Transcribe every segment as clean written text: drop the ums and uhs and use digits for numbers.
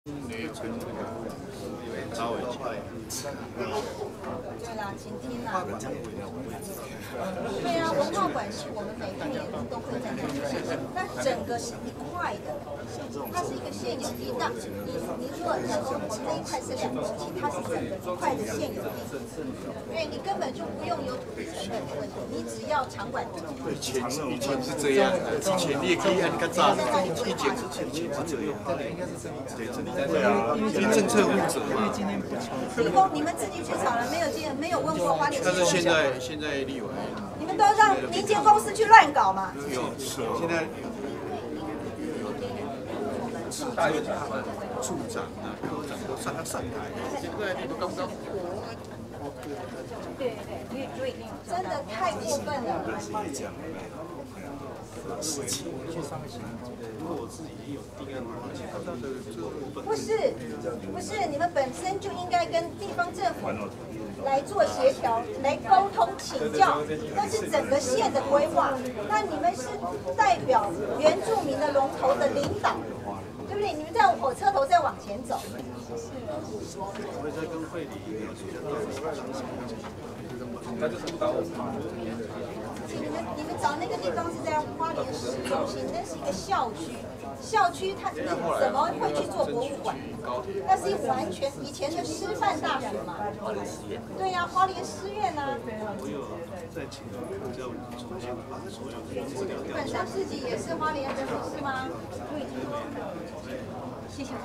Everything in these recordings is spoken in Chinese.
没有跟那个稍微对啦，请听啦。对啊，文化馆是我们每一年都会在那里进行，但整个是一块的，它是一个现有地。那你如果讲说我们那一块是2公顷，它是整个一块的现有地，对你根本就不用有土地成本的问题，你只要场馆地。 以前是这样的，以前你也可以按个照，以前是这样，对啊，因为政策负责嘛。 地公，你们自己去炒了没有问过花莲？ 但是现在立委， 你们都让民间公司去乱搞嘛？ 有现在处长啊、科长都上台，现在你都刚刚。 对，真的太过分了。不是，你们本身就应该跟地方政府来做协调，来沟通请教，那是整个县的规划。那你们是代表原住民的龙头的领导，对不对？你们在火车头再往前走。 我在跟会里你们找那个地方是在花莲市中心，那是一个校区。校区它怎么会去做博物馆？那是完全以前的师范大学嘛。对呀、花莲师院啊。本身自己也是花莲人，不是吗？谢谢。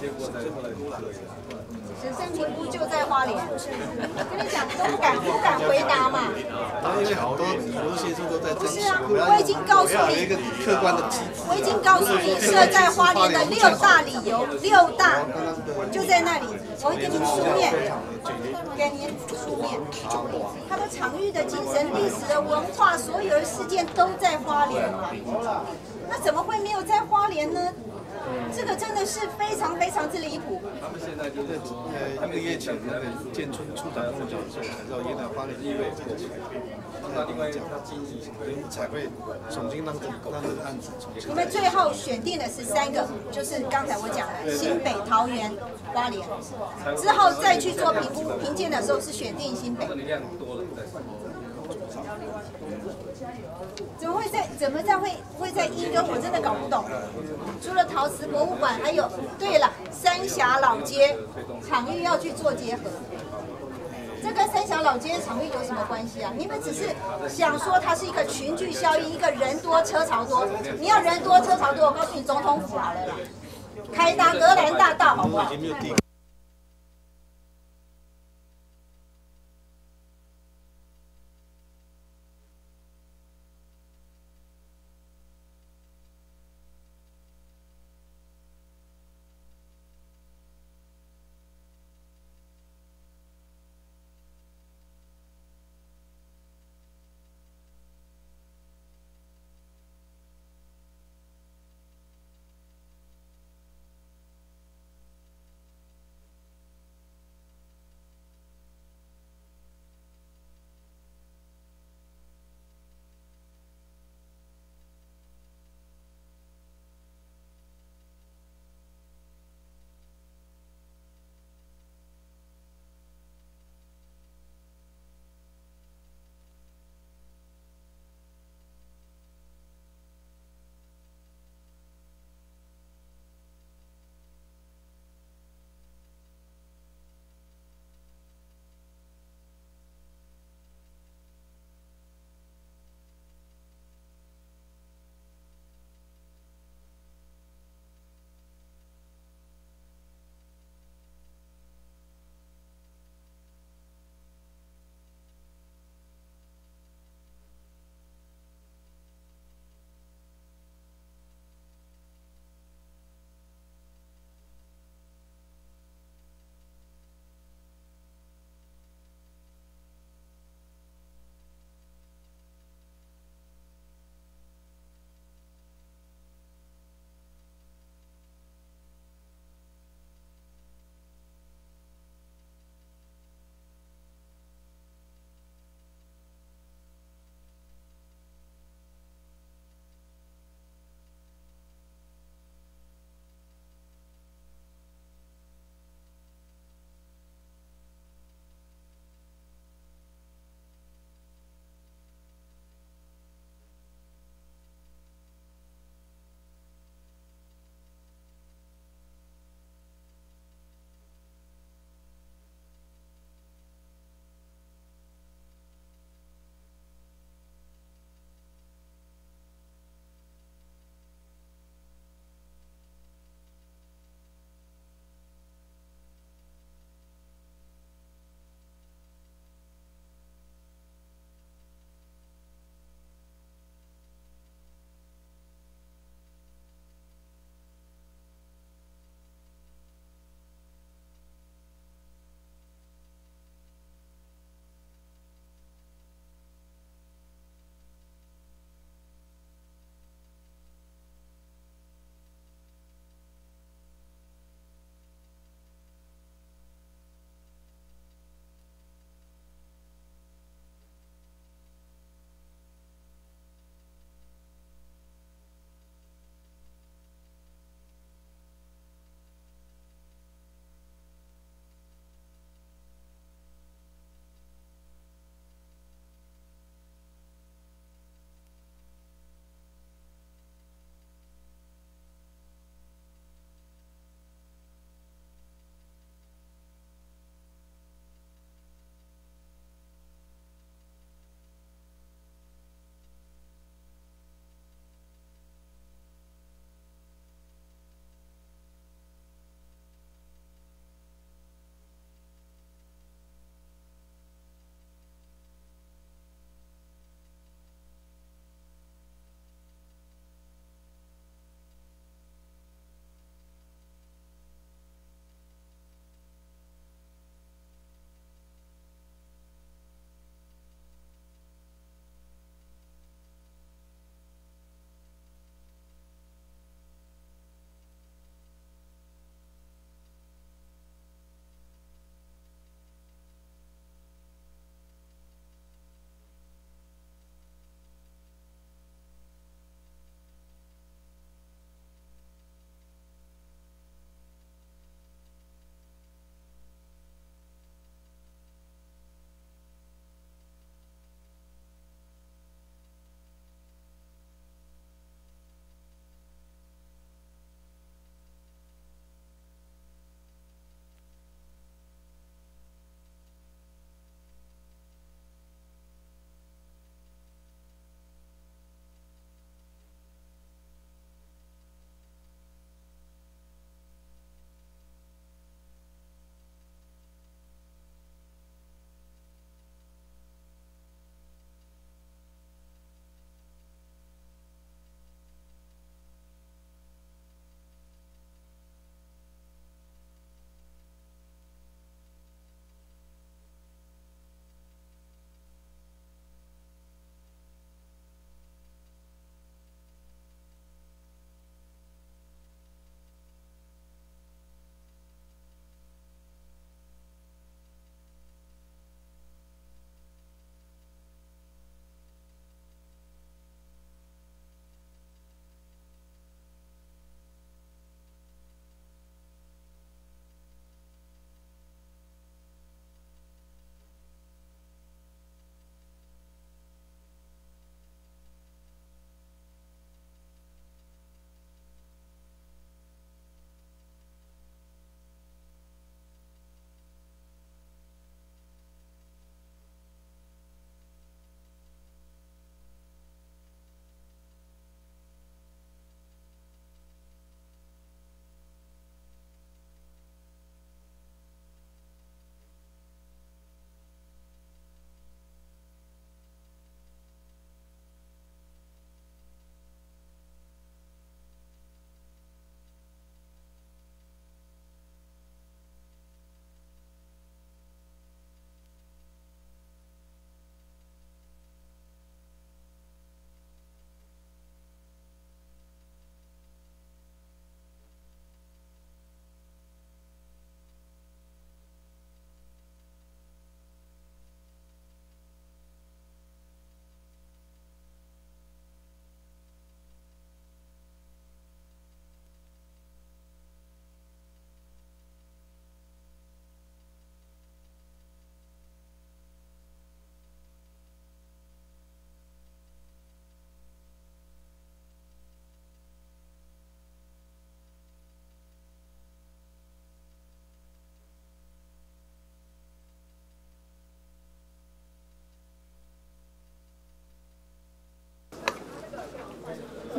审慎评估就在花莲，跟你讲都不敢回答嘛。 因为好多县市都在争取。 是啊，我已经告诉你， 客观的机制。 我已经告诉你，设在花莲的6大理由，6大就在那里，我会给你书面，给你书面。它的场域的精神、历史的文化，所有的事件都在花莲嘛。那怎么会没有在花莲呢？这个真的是非常非常之离谱。 他们现在就是1个月前那个建村处长跟我讲说，才知道原来花莲议会这个那另外讲他经济才会重新让这个案子重新。 你们最后选定的是3个，就是刚才我讲的新北、桃园、花莲，之后再去做评鉴的时候是选定新北。怎么这样会在1跟我真的搞不懂。除了陶瓷博物馆，还有对了，三峡老街场域要去做结合。这跟三峡老街场域有什么关系啊？你们只是想说它是一个群聚效应，一个人多车潮多。你要人多车潮多，我告诉你总统府好了啦，凯达格兰大道好不好？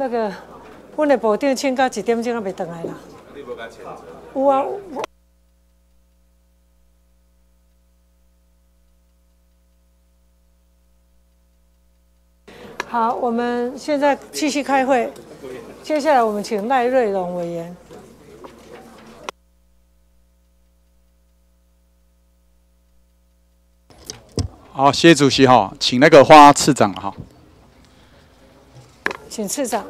那个，阮的部长请到1点钟还袂回来啦。你无甲签字？有啊。好，我们现在继续开会。接下来我们请赖瑞隆委员。 好，谢谢主席哈，请那个花次长哈。 请次长。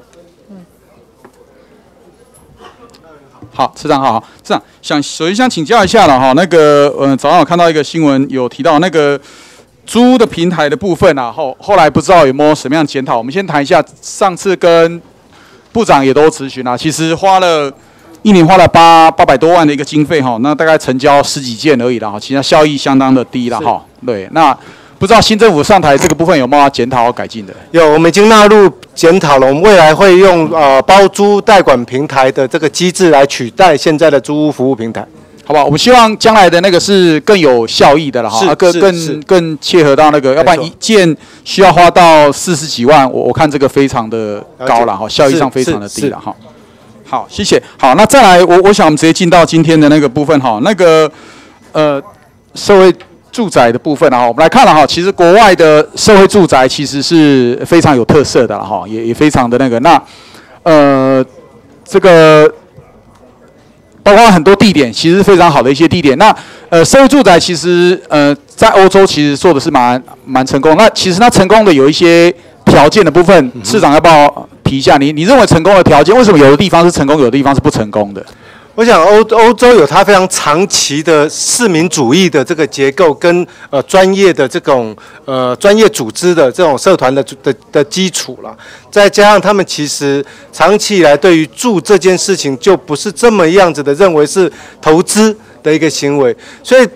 好，次长好，次长首先想请教一下了哈，那个早上有看到一个新闻有提到那个租屋的平台的部分啊，后来不知道有没有什么样的检讨？我们先谈一下，上次跟部长也都咨询啊，其实一年花了800多万的一个经费哈，那大概成交10几件而已啦哈，其实效益相当的低啦哈。对，那不知道新政府上台这个部分有没有要检讨和改进的？ 有，我们已经纳入检讨了。我们未来会用包租代管平台的这个机制来取代现在的租屋服务平台， 好不好？我们希望将来的那个是更有效益的了哈，更切合到那个，要不然一件需要花到40几万，我看这个非常的高了哈，效益上非常的低了哈。好，谢谢。好，那再来，我想我们直接进到今天的那个部分哈，那个社会住宅的部分啊，我们来看了哈，其实国外的社会住宅其实是非常有特色的了哈，也非常的那个。那这个包括很多地点，其实是非常好的一些地点。那社会住宅其实在欧洲其实做的是蛮成功。那其实它成功的有一些条件的部分，市长要不要提一下？你认为成功的条件，为什么有的地方是成功，有的地方是不成功的？ 我想欧洲有它非常长期的市民主义的这个结构，跟专业的这种专业组织的这种社团的基础了，再加上他们其实长期以来对于住这件事情就不是这么样子的认为是投资的一个行为，所以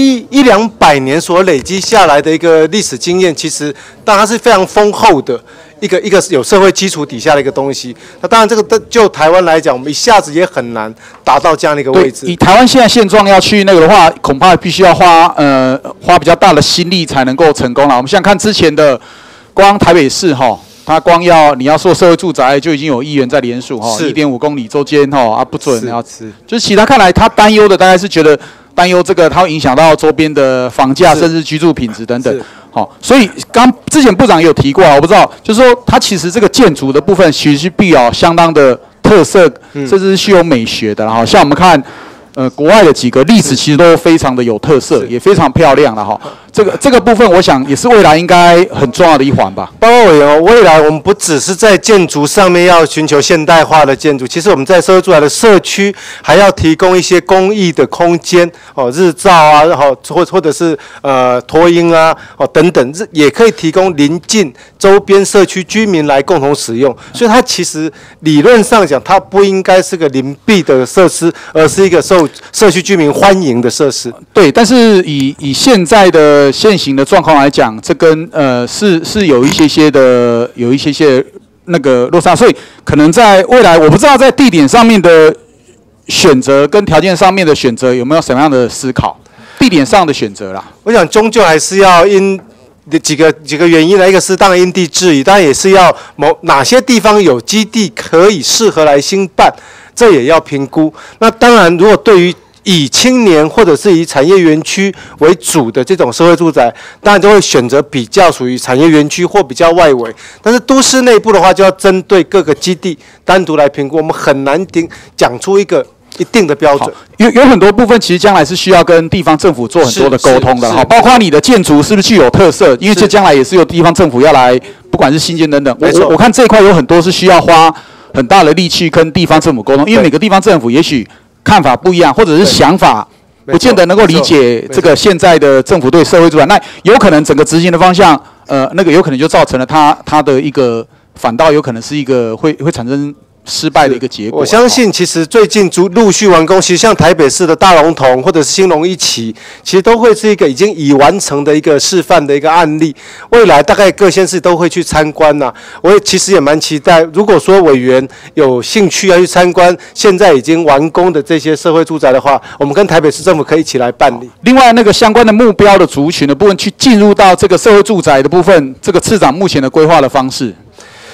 100-200年所累积下来的一个历史经验，其实当然是非常丰厚的。一个有社会基础底下的一个东西，那当然这个就台湾来讲，我们一下子也很难达到这样的一个位置。 以台湾现在现状要去那个的话，恐怕必须要花比较大的心力才能够成功了。我们想看之前的，光台北市哈，它光你要做社会住宅就已经有议员在联署哈，1.5公里周间哈不准，就是其他看来他担忧的大概是觉得担忧这个它会影响到周边的房价甚至居住品质等等。好，所以之前部长也有提过啊，我不知道，就是说它其实这个建筑的部分其实是必要相当的特色，甚至是具有美学的。然后像我们看，国外的几个例子其实都非常的有特色，也非常漂亮了哈。这个部分，我想也是未来应该很重要的一环吧。 包括委员，未来我们不只是在建筑上面要寻求现代化的建筑，其实我们在社会住宅的社区还要提供一些公益的空间哦，日照啊，然后或者是托婴啊，哦等等，也可以提供邻近周边社区居民来共同使用。所以它其实理论上讲，它不应该是个邻避的设施，而是一个受社区居民欢迎的设施。 对，但是以现在的现行的状况来讲，这跟是有一些那个落差，所以可能在未来，我不知道在地点上面的选择跟条件上面的选择有没有什么样的思考？地点上的选择啦， 我想终究还是要因几个原因来，一个是当然因地制宜，当然也是要哪些地方有基地可以适合来兴办，这也要评估。那当然，如果对于以青年或者是以产业园区为主的这种社会住宅，当然就会选择比较属于产业园区或比较外围。但是都市内部的话，就要针对各个基地单独来评估，我们很难讲出一个一定的标准。 有很多部分其实将来是需要跟地方政府做很多的沟通的哈，包括你的建筑是不是具有特色，因为这将来也是由地方政府要来，不管是新建等等。我看这一块有很多是需要花很大的力气跟地方政府沟通，因为每个地方政府也许看法不一样，或者是想法不见得能够理解这个现在的政府对社会住宅，那有可能整个执行的方向，那个有可能就造成了它的一个反倒有可能是一个会产生失败的一个结果。 我相信其实最近陆续完工，其实像台北市的大龙峒或者是兴隆一期，其实都会是一个已完成的一个示范的一个案例。未来大概各县市都会去参观呐。我其实也蛮期待，如果说委员有兴趣要去参观现在已经完工的这些社会住宅的话，我们跟台北市政府可以一起来办理。 另外那个相关的目标的族群的部分，去进入到这个社会住宅的部分，这个次长目前的规划的方式。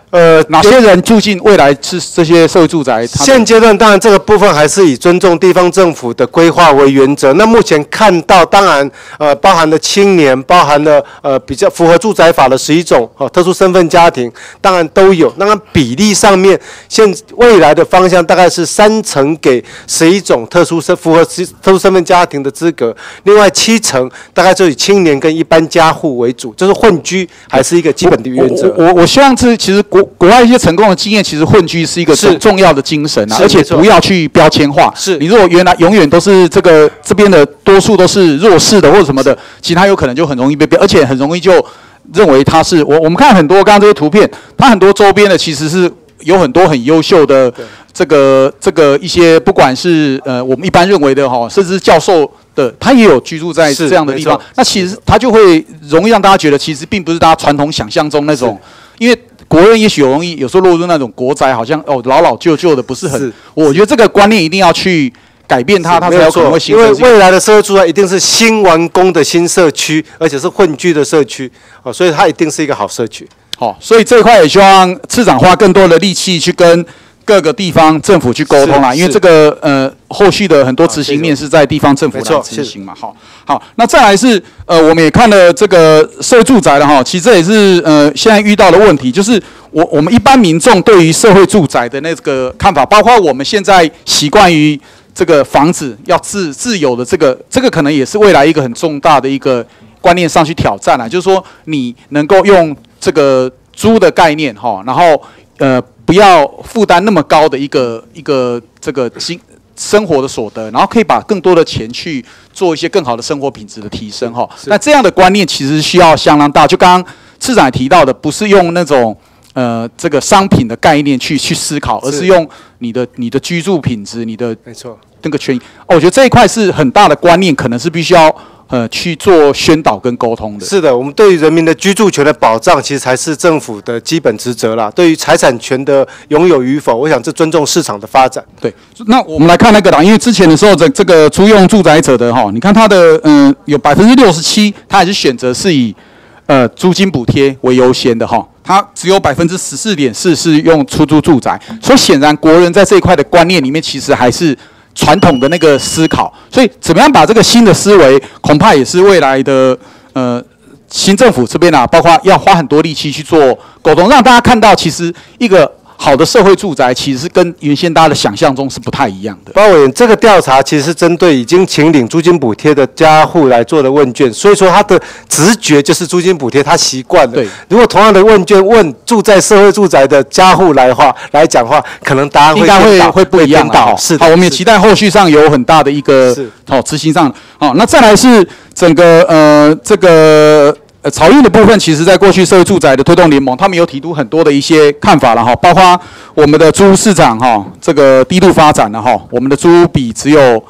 哪些人住进未来是这些社会住宅？ 现阶段当然这个部分还是以尊重地方政府的规划为原则。那目前看到，当然包含了青年，包含了比较符合住宅法的11种特殊身份家庭，当然都有。当然比例上面，未来的方向大概是3成给11种符合特殊身份家庭的资格，另外7成大概就以青年跟一般家户为主，就是混居还是一个基本的原则。 我希望其实国外一些成功的经验，其实混居是一个重要的精神啊，而且不要去标签化。 是你如果永远都是这边的多数都是弱势的或者什么的，其他有可能就很容易被标，而且很容易就认为他是我们看很多刚刚这些图片，它很多周边的其实是有很多很优秀的这个一些不管是我们一般认为的甚至教授的，他也有居住在这样的地方，那其实他就会容易让大家觉得其实并不是大家传统想象中那种，因为国人也许有时候落入那种国宅，好像老旧的不是很，我觉得这个观念一定要去改变它才有可能会形成。 因为未来的社会住宅一定是新完工的新社区，而且是混居的社区，所以它一定是一个好社区。 所以这一块也希望次长花更多的力气去跟各个地方政府去沟通啦，因为这个后续的很多执行面是在地方政府来执行嘛。好，那再来是我们也看了这个社会住宅了哈，其实这也是现在遇到的问题，就是我们一般民众对于社会住宅的那个看法，包括我们现在习惯于这个房子要自有的这个可能也是未来一个很重大的一个观念上去挑战啦，就是说你能够用这个租的概念哈，然后不要负担那么高的一个这个生活的所得，然后可以把更多的钱去做一些更好的生活品质的提升哈。那这样的观念其实需要相当大，就刚刚次长也提到的，不是用那种这个商品的概念去思考，而是用你的居住品质，你的没错那个权益。我觉得这一块是很大的观念，可能是必须要去做宣导跟沟通的。 是的，我们对于人民的居住权的保障，其实才是政府的基本职责啦。对于财产权的拥有与否，我想这尊重市场的发展。 对，那我们来看那个啦，因为之前的时候这个租用住宅者的你看他的有67%，他还是选择是以租金补贴为优先的哈。它只有14.4%是用出租住宅，所以显然国人在这一块的观念里面，其实还是传统的那个思考。所以怎么样把这个新的思维，恐怕也是未来的新政府这边啊，包括要花很多力气去做沟通，让大家看到其实一个好的社会住宅其实是跟原先大家的想象中是不太一样的。 包委员，这个调查其实是针对已经请领租金补贴的家户来做的问卷，所以说他的直觉就是租金补贴，他习惯了。 对， 如果同样的问卷问住在社会住宅的家户来讲话，可能答案应该会不一样的。 是的， 好，我们也期待后续上有很大的一个执行上。那再来是整个这个。草运的部分，其实在过去社会住宅的推动联盟，他们有提出很多的一些看法了哈，包括我们的租屋市场哈，这个低度发展了哈，我们的租屋比只有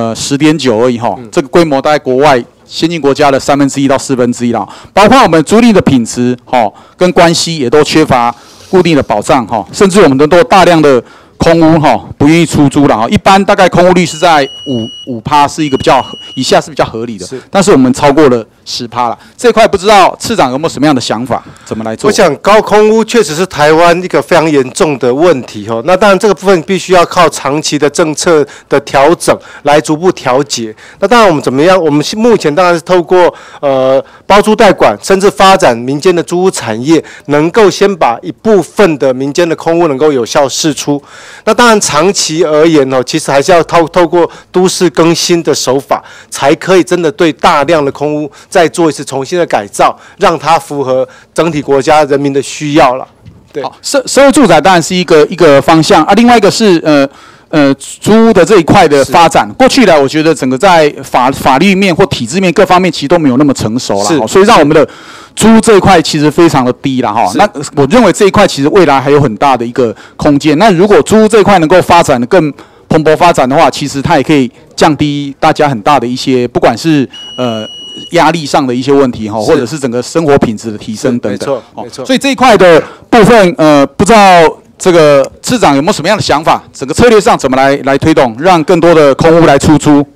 10.9而已哈，这个规模大概国外先进国家的1/3到1/4啦，包括我们租赁的品质哈跟关系也都缺乏固定的保障哈，甚至我们都大量的空屋不愿意出租了哈，一般大概空屋率是在5%，是一个以下是比较合理的，但是我们超过了10%了，这块不知道次长有没有什么样的想法，怎么来做？ 我想高空屋确实是台湾一个非常严重的问题那当然这个部分必须要靠长期的政策的调整来逐步调节。那当然我们怎么样？我们目前当然是透过包租代管，甚至发展民间的租屋产业，能够先把一部分的民间的空屋能够有效释出。那当然长期而言其实还是要透过都市更新的手法，才可以真的对大量的空屋再做一次重新的改造，让它符合整体国家人民的需要了。对， 好，社会住宅当然是一个方向啊，另外一个是租屋的这一块的发展。过去来，我觉得整个在法律面或体制面各方面其实都没有那么成熟了，所以让我们的租屋这一块其实非常的低了哈。那我认为这一块其实未来还有很大的一个空间。那如果租屋这一块能够发展的更蓬勃发展的话，其实它也可以降低大家很大的一些，不管是压力上的一些问题哈，或者是整个生活品质的提升等等。 没错。 所以这一块的部分，不知道这个次长有没有什么样的想法？整个策略上怎么来推动，让更多的空屋来出租？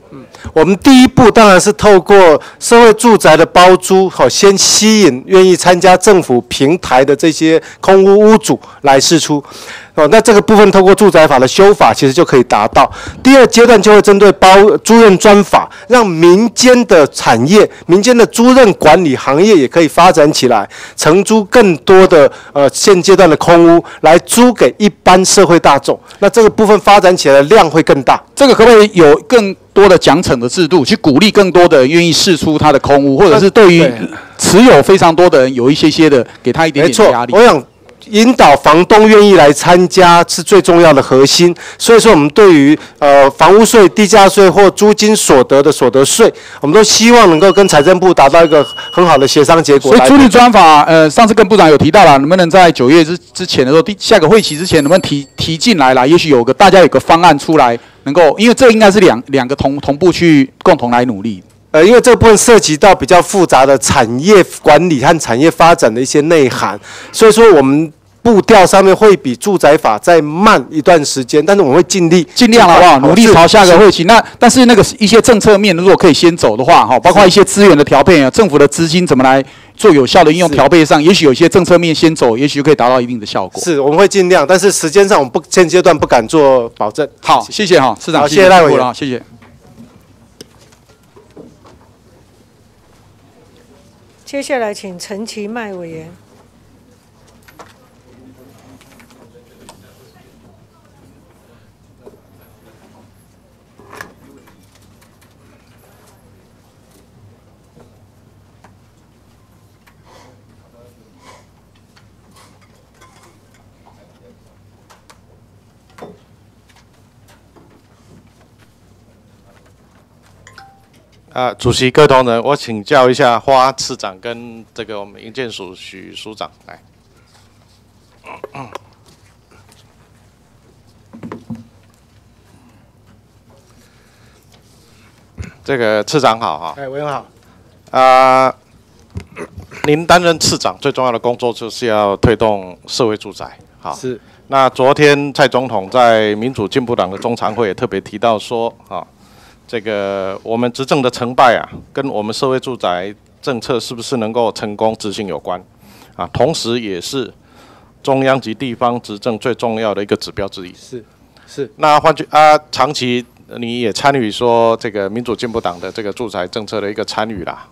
我们第一步当然是透过社会住宅的包租，先吸引愿意参加政府平台的这些空屋屋主来释出。那这个部分透过住宅法的修法，其实就可以达到。第二阶段就会针对租赁专法，让民间的产业、民间的租赁管理行业也可以发展起来，承租更多的现阶段的空屋来租给一般社会大众。那这个部分发展起来的量会更大。 这个可不可以有更多的奖惩的制度，去鼓励更多的人愿意释出他的空屋，或者是对于持有非常多的人有一些的给他一点点压力？ 我想引导房东愿意来参加是最重要的核心。所以说，我们对于房屋税、地价税或租金所得的所得税，我们都希望能够跟财政部达到一个很好的协商结果。 所以租赁专法，上次跟部长有提到了，能不能在9月之前的时候，下个会期之前，能不能提进来啦？也许大家有个方案出来，能够，因为这应该是两个同步去共同来努力。 因为这个部分涉及到比较复杂的产业管理和产业发展的一些内涵，所以说我们步调上面会比住宅法再慢一段时间，但是我们会尽量好不好？努力朝下个会期。但是那个一些政策面，如果可以先走的话，包括一些资源的调配啊，政府的资金怎么来做有效的应用调配上，也许有些政策面先走，也许可以达到一定的效果。 是，我们会尽量，但是时间上我们现阶段不敢做保证。 好，谢谢哈，市长， 好，谢谢赖委员， 谢谢。 接下来请陈其迈委员。 主席、各位同仁，我请教一下花次长跟这个我们营建署许署长来。这个次长好哈。 委员好。 您担任次长最重要的工作就是要推动社会住宅。好。 是。 那昨天蔡总统在民主进步党的中常会也特别提到说，这个我们执政的成败啊，跟我们社会住宅政策是不是能够成功执行有关，同时也是中央及地方执政最重要的一个指标之一。 是。 那长期你也参与说这个民主进步党的这个住宅政策的一个参与啦，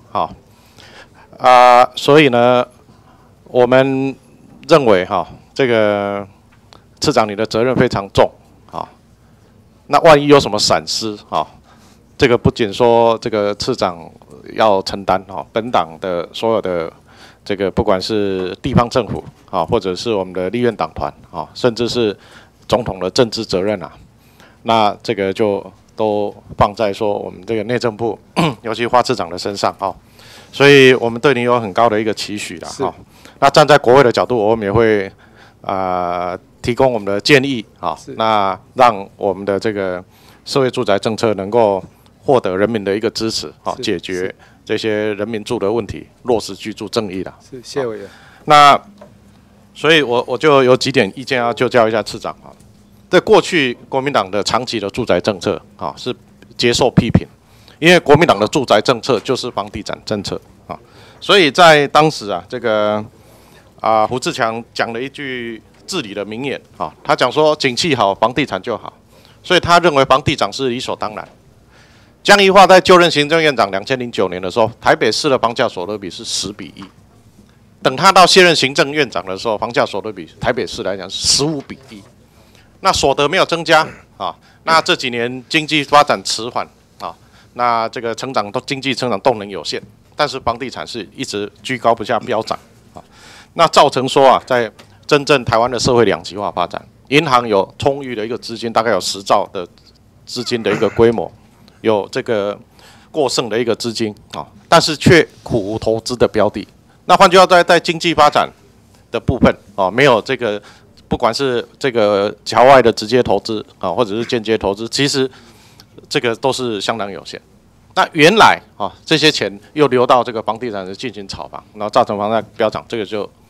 所以呢，我们认为这个次长你的责任非常重，那万一有什么闪失这个不仅说这个次长要承担本党的所有的这个不管是地方政府或者是我们的立院党团甚至是总统的政治责任那这个就都放在说我们这个内政部，尤其花次长的身上所以我们对你有很高的一个期许啦那站在国会的角度，我们也会提供我们的建议那让我们的这个社会住宅政策能够获得人民的一个支持，解决这些人民住的问题，落实居住正义啦。 是，谢谢委员。 那所以我就有几点意见要就教一下次长在过去国民党的长期的住宅政策是接受批评，因为国民党的住宅政策就是房地产政策所以在当时这个胡志强讲了一句至理的名言他讲说景气好，房地产就好，所以他认为房地产是理所当然。江宜桦在就任行政院长2009年的时候，台北市的房价所得比是10比1，等他到卸任行政院长的时候，房价所得比台北市来讲是15比1，那所得没有增加那这几年经济发展迟缓那这个经济成长动能有限，但是房地产是一直居高不下飙涨那造成说在真正台湾的社会两极化发展，银行有充裕的一个资金，大概有10兆的资金的一个规模，有这个过剩的一个资金但是却苦无投资的标的。那换句话说，在经济发展的部分没有这个，不管是这个侨外的直接投资或者是间接投资，其实这个都是相当有限。那原来这些钱又流到这个房地产进行炒房，然后造成房价飙涨，这个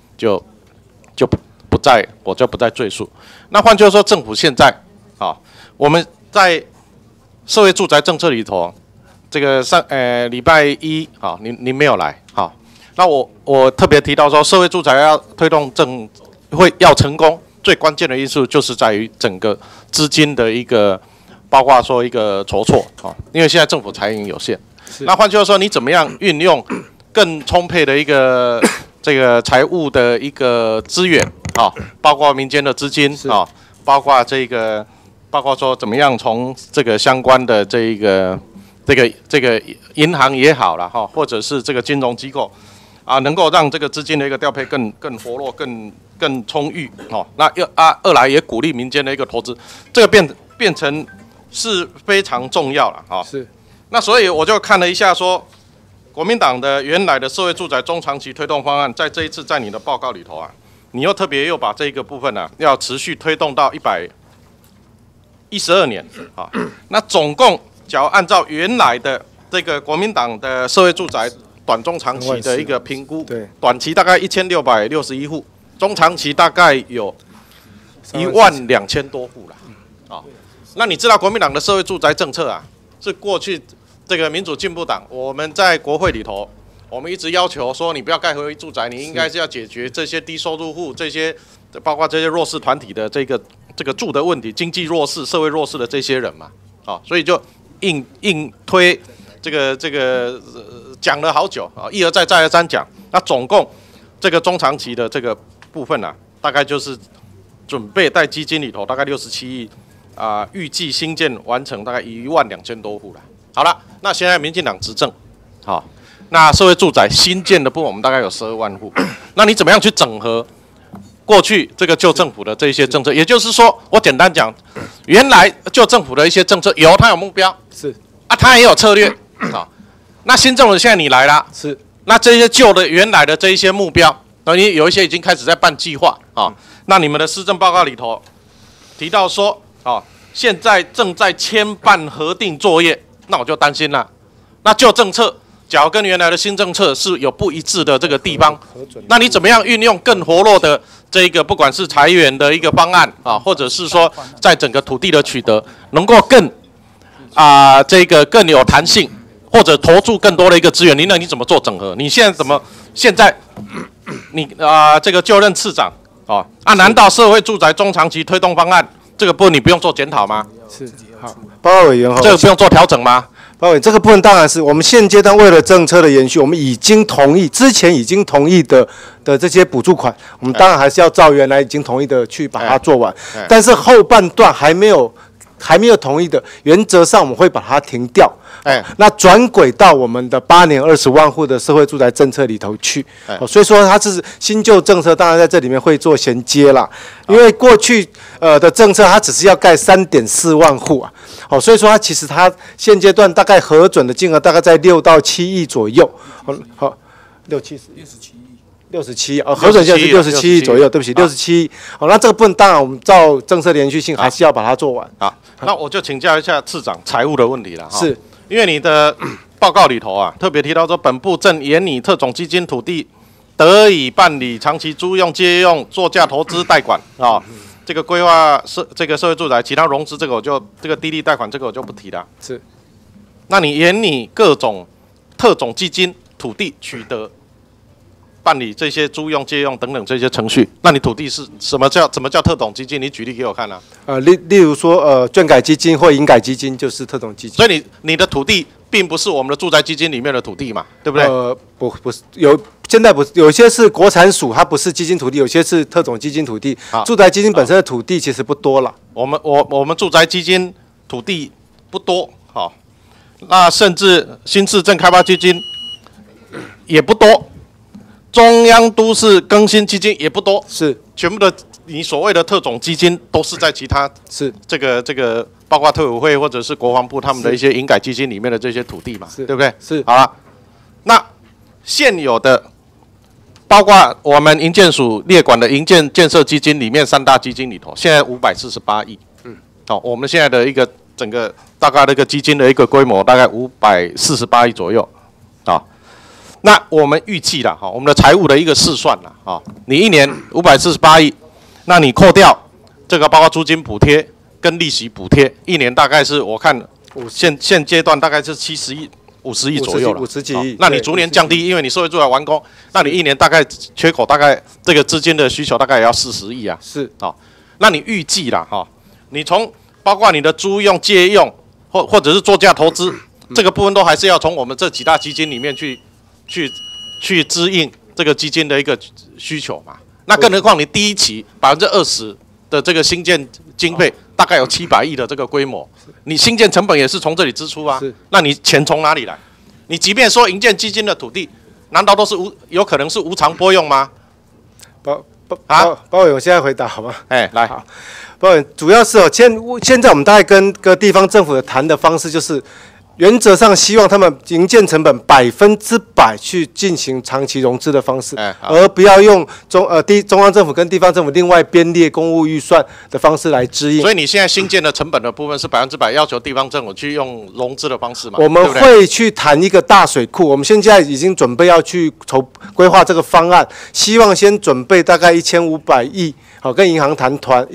我就不再赘述。那换句话说，政府现在我们在社会住宅政策里头， 这个礼拜一好，您没有来好，那我特别提到说，社会住宅要推动要成功，最关键的因素就是在于整个资金的一个，包括说一个筹措啊，因为现在政府财源有限，那换句话说，你怎么样运用更充沛的一个这个财务的一个资源啊，包括民间的资金啊，包括说怎么样从这个相关的这个银行也好了哈，或者是这个金融机构啊，能够让这个资金的一个调配更活络、更充裕哦。那二来也鼓励民间的一个投资，这个变成是非常重要了哈。 是。 那所以我就看了一下说，国民党的原来的社会住宅中长期推动方案，在这一次在你的报告里头啊，你又特别把这个部分呢，要持续推动到112年啊。那总共只要按照原来的这个国民党的社会住宅短中长期的一个评估， 对， 短期大概1661户，中长期大概有12000多户了啊。那你知道国民党的社会住宅政策啊，是过去这个民主进步党我们在国会里头，我们一直要求说，你不要盖合一住宅，你应该是要解决这些低收入户、这些包括这些弱势团体的这个住的问题，经济弱势、社会弱势的这些人嘛，啊，所以就硬推这个讲了好久啊，一而再再而三讲。那总共这个中长期的这个部分啊，大概就是准备在基金里头大概67亿啊，预计新建完成大概12000多户了。好了，那现在民进党执政，好，那社会住宅新建的部分我们大概有12万户，那你怎么样去整合过去这个旧政府的这些政策？也就是说，我简单讲，原来旧政府的一些政策它有目标， 是啊，它也有策略啊。那新政府现在你来了， 是， 那这些旧的原来的这一些目标，你有一些已经开始在办计划啊。那你们的施政报告里头提到说，啊，现在正在牵办核定作业，那我就担心了。那旧政策，假如跟原来的新政策是有不一致的这个地方，那你怎么样运用更活络的这个，不管是财源的一个方案啊，或者是说在整个土地的取得，能够更更有弹性，或者投注更多的一个资源，你怎么做整合？你现在你这个就任次长难道社会住宅中长期推动方案这个部分你不用做检讨吗？ 是，好，报告委员这个不用做调整吗？ 报告委员，这个部分当然是我们现阶段为了政策的延续，我们之前已经同意的这些补助款，我们当然还是要照原来已经同意的去把它做完，但是后半段还没有同意的，原则上我们会把它停掉，那转轨到我们的8年20万户的社会住宅政策里头去，所以说它是新旧政策，当然在这里面会做衔接啦，因为过去的政策它只是要盖3.4万户啊，所以说它其实它现阶段大概核准的金额大概在6到7亿左右，好67亿核准现在是67亿左右，对不起，67亿。好，那这个部分当然我们照政策连续性还是要把它做完。 好，那我就请教一下次长财务的问题了。 是， 因为你的报告里头啊，特别提到说，本部正研拟特种基金土地得以办理长期租用、借用、作价投资贷款啊，这个规划这个社会住宅其他融资，这个低利贷款这个我就不提了。 是， 那你研拟各种特种基金土地取得、办理这些租用、借用等等这些程序，那你土地是怎么叫特种基金？你举例给我看啊。 例如说券改基金或营改基金就是特种基金。 所以你的土地并不是我们的住宅基金里面的土地嘛，对不对？ 不是，现在不是，有些是国产署，它不是基金土地，有些是特种基金土地。住宅基金本身的土地其实不多了。我们住宅基金土地不多，好，那甚至新市镇开发基金也不多。中央都市更新基金也不多， 是全部的你所谓的特种基金都是在其他是这个包括特委会或者是国防部他们的一些营改基金里面的这些土地嘛，对不对？ 是好了，那现有的包括我们营建署列管的营建建设基金里面3大基金里头，现在548亿，好，我们现在的一个整个大概这个基金的一个规模大概548亿左右，啊。那我们预计啦，我们的财务的一个试算啦，你一年548亿，那你扣掉这个包括租金补贴跟利息补贴，一年大概是我看现阶段大概是70亿 50亿左右了 ，50几亿。 那你逐年降低，因为你社会住宅完工，那你一年大概缺口大概这个资金的需求大概也要40亿啊。 是， 那你预计啦你从包括你的租用、借用或者是作价投资这个部分，都还是要从我们这几大基金里面去支应这个基金的一个需求嘛。那更何况你第一期20%的这个新建经费，大概有700亿的这个规模，你新建成本也是从这里支出啊。那你钱从哪里来？你即便说营建基金的土地，难道都是有可能是无偿拨用吗？ 包委员，我现在回答好吗？ 来， 包委员，主要是现在我们大概跟各地方政府的谈的方式就是。原则上希望他们营建成本100%去进行长期融资的方式，而不要用中央政府跟地方政府另外编列公务预算的方式来支应。 所以你现在新建的成本的部分是100%要求地方政府去用融资的方式嘛？ 我们会去谈一个大水库，我们现在已经准备要去规划这个方案，希望先准备大概1500亿。跟银行谈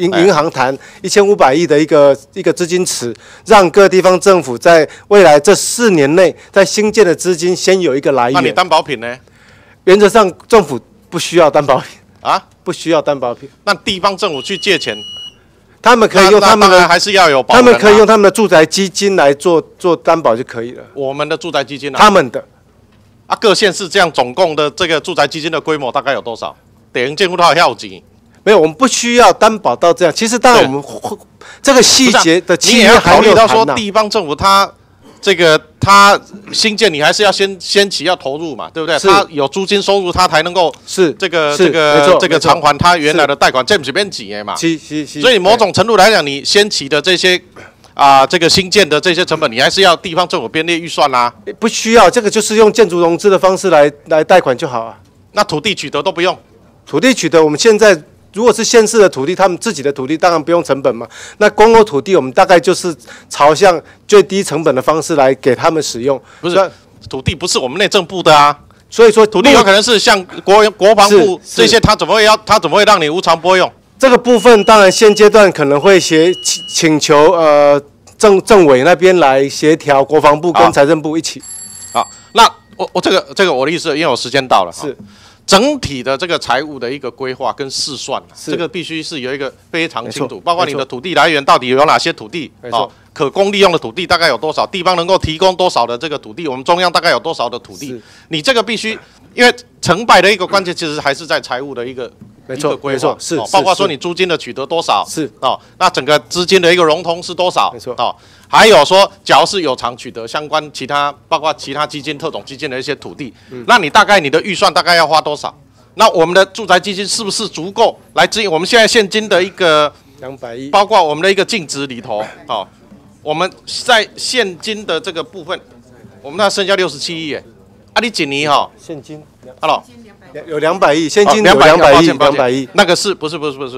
1500亿的一个资金池，让各地方政府在未来这4年内，在新建的资金先有一个来源。 那你担保品呢？ 原则上政府不需要担保品啊， 不需要担保品。 那地方政府去借钱， 他们可以用他们的， 还是要有保人啊， 他们可以用他们的住宅基金来做担保就可以了。 我们的住宅基金他们的各县市这样总共的这个住宅基金的规模大概有多少？得营建户套要紧。 没有，我们不需要担保到这样。其实当然我们这个细节的契约还没有谈到说地方政府他新建你还是要先期要投入嘛，对不对？他有租金收入，他才能够这个偿还他原来的贷款，这不是变几嘛？所以某种程度来讲，你先期的这些这个新建的这些成本，你还是要地方政府编列预算啦。 不需要，这个就是用建筑融资的方式来贷款就好啊。 那土地取得都不用？ 土地取得，我们现在。如果是县市的土地，他们自己的土地当然不用成本嘛。那公有土地，我们大概就是朝向最低成本的方式来给他们使用。 不是，土地不是我们内政部的啊， 所以说土地有可能是像国防部这些，他怎么会让你无偿拨用？ 这个部分当然现阶段可能会请求政委那边来协调，国防部跟财政部一起。 好，那我这个我的意思，因为我时间到了。 是。 整体的这个财务的一个规划跟试算，这个必须是有一个非常清楚，包括你的土地来源到底有哪些土地，可供利用的土地大概有多少，地方能够提供多少的这个土地，我们中央大概有多少的土地，你这个必须，因为成败的一个关键其实还是在财务的一个规划， 是包括说你租金的取得多少， 是那整个资金的一个融通是多少， 没错还有说，假如是有偿取得相关包括其他基金、特种基金的一些土地，那你大概你的预算大概要花多少？那我们的住宅基金是不是足够来支应我们现在现金的一个 200亿， 包括我们的一个净值里头，我们在现金的这个部分，我们那剩下67亿耶，你几年现金 ，Hello， 有200亿，现金有200亿， 那个是不是？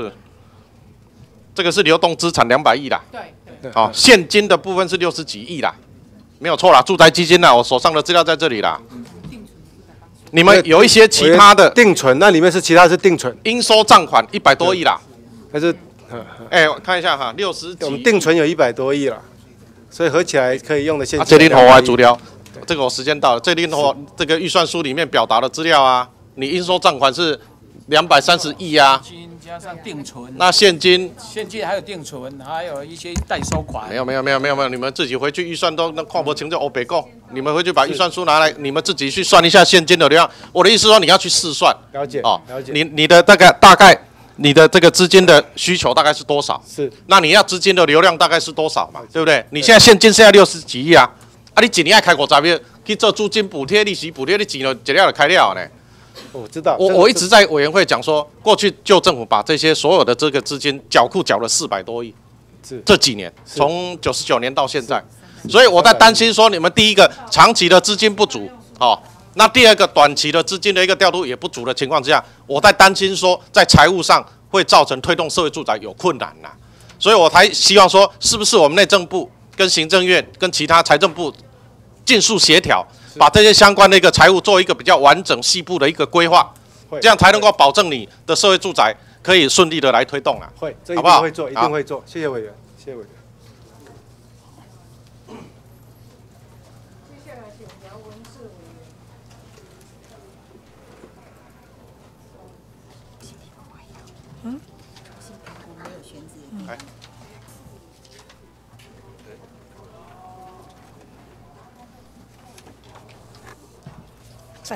这个是流动资产200亿啦。 对。 现金的部分是60几亿啦，没有错啦。住宅基金啦，我手上的资料在这里啦。你们有一些其他的定存，那里面是其他是定存， 应收账款100多亿啦。 还是？ 我看一下哈，60几亿。 我们定存有100多亿啦，所以合起来可以用的现金。 这里我还资料，这个我时间到了。这里这个预算书里面表达的资料啊，你应收账款是230亿啊。 加上定存， 那现金还有定存，还有一些代收款。 没有，你们自己回去预算都那看不清就欧北购，你们回去把预算书拿来，你们自己去算一下现金的流量。我的意思说你要去试算， 了解。 你的大概你的这个资金的需求大概是多少？ 是。 那你要资金的流量大概是多少嘛？对不对？你现在现金剩下60几亿啊，你一年要开50亿去做租金补贴、利息补贴，你钱就一了就开了呢。 我知道， 我一直在委员会讲说，过去旧政府把这些所有的这个资金缴库缴了400多亿，这几年从99年到现在，所以我在担心说，你们第一个长期的资金不足，那第二个短期的资金的一个调度也不足的情况之下，我在担心说，在财务上会造成推动社会住宅有困难呐，所以我才希望说，是不是我们内政部跟行政院跟其他财政部尽速协调。把这些相关的一个财务做一个比较完整细部的一个规划，这样才能够保证你的社会住宅可以顺利的来推动啊。 会，这一定会做，一定会做。谢谢委员，谢谢委员。 在。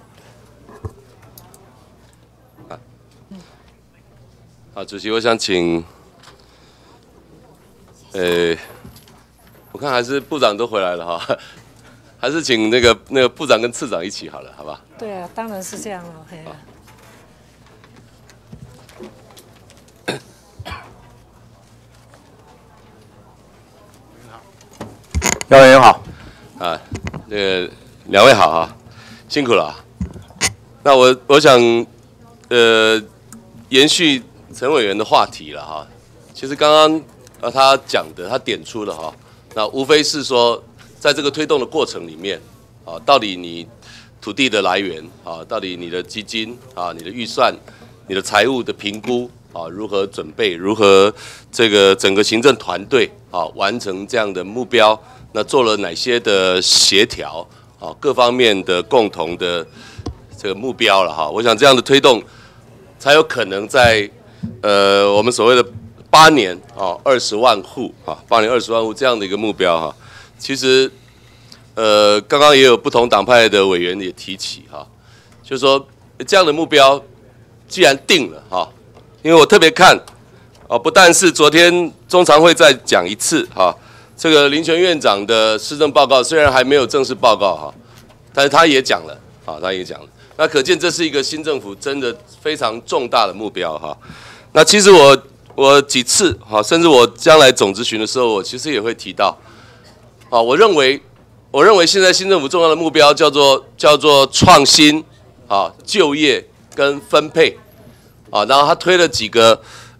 好，主席，我想请，我看还是部长都回来了哈，还是请那个部长跟次长一起好了，好吧？ 对啊，当然是这样了，嘿。 姚委员好，啊，两位好啊，辛苦了啊。那我想，延续陈委员的话题了哈。其实刚刚他讲的，他点出了哈，那无非是说，在这个推动的过程里面啊，到底你土地的来源啊，到底你的基金啊，你的预算，你的财务的评估啊，如何准备，如何这个整个行政团队啊完成这样的目标。那做了哪些的协调啊？各方面的共同的这个目标了哈。我想这样的推动，才有可能在我们所谓的8年啊20万户啊8年20万户这样的一个目标哈。其实刚刚也有不同党派的委员也提起哈，就是说这样的目标既然定了哈，因为我特别看啊，不但是昨天中常会再讲一次哈。这个林权院长的施政报告虽然还没有正式报告哈，但是他也讲了，啊，他也讲了。那可见这是一个新政府真的非常重大的目标哈。那其实我几次哈，甚至我将来总咨询的时候，我其实也会提到，啊，我认为现在新政府重要的目标叫做创新啊、就业跟分配啊，然后他推了几个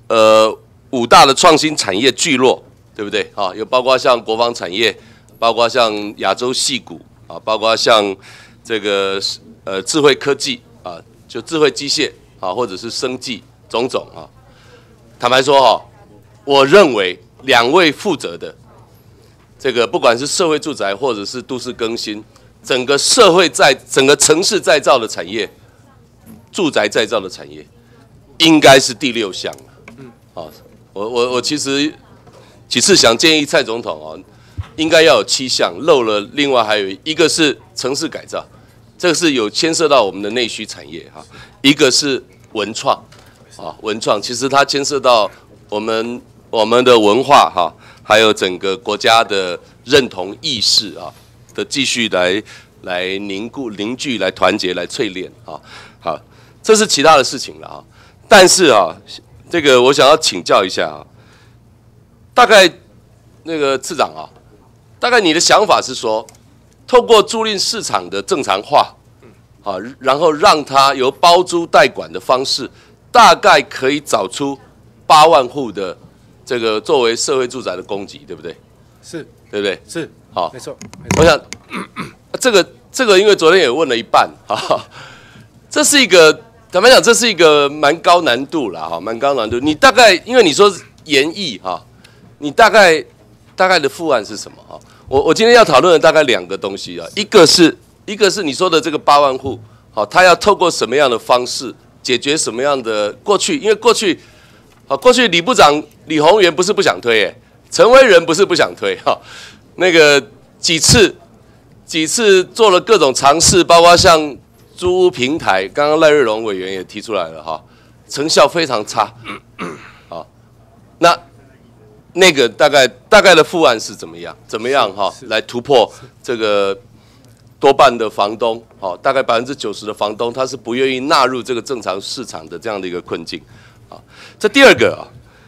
5大的创新产业聚落。对不对？啊，有包括像国防产业，包括像亚洲矽谷啊，包括像这个智慧科技啊，就智慧机械啊，或者是生技种种啊。坦白说哈，我认为2位负责的这个，不管是社会住宅或者是都市更新，整个整个城市再造的产业，住宅再造的产业，应该是第6项了。啊，我其实。几次想建议蔡总统哦，应该要有7项，漏了另外还有一个是城市改造，这个是有牵涉到我们的内需产业哈，一个是文创啊，文创其实它牵涉到我们的文化哈，还有整个国家的认同意识啊的继续来凝聚、来团结、来淬炼啊，好，这是其他的事情了啊，但是啊，这个我想要请教一下啊。大概那个次长啊，大概你的想法是说，透过租赁市场的正常化，啊，然后让它由包租代管的方式，大概可以找出8万户的这个作为社会住宅的供给，对不对？ 是， 对不对？ 是， 好， 没错。 我想这个，因为昨天也问了一半啊，这是一个坦白讲，这是一个蛮高难度啦，哈，蛮高难度。你大概因为你说研议哈。你大概的副案是什么啊？我今天要讨论的大概2个东西啊，一个是你说的这个8万户，好，他要透过什么样的方式解决什么样的过去？因为过去李部长李鸿源不是不想推，陈为仁不是不想推哈，那个几次做了各种尝试，包括像租屋平台，刚刚赖瑞隆委员也提出来了哈，成效非常差，好，那个大概的副案是怎么样哈，来突破这个多半的房东，好，大概90%的房东他是不愿意纳入这个正常市场的这样的一个困境，啊，这第二个，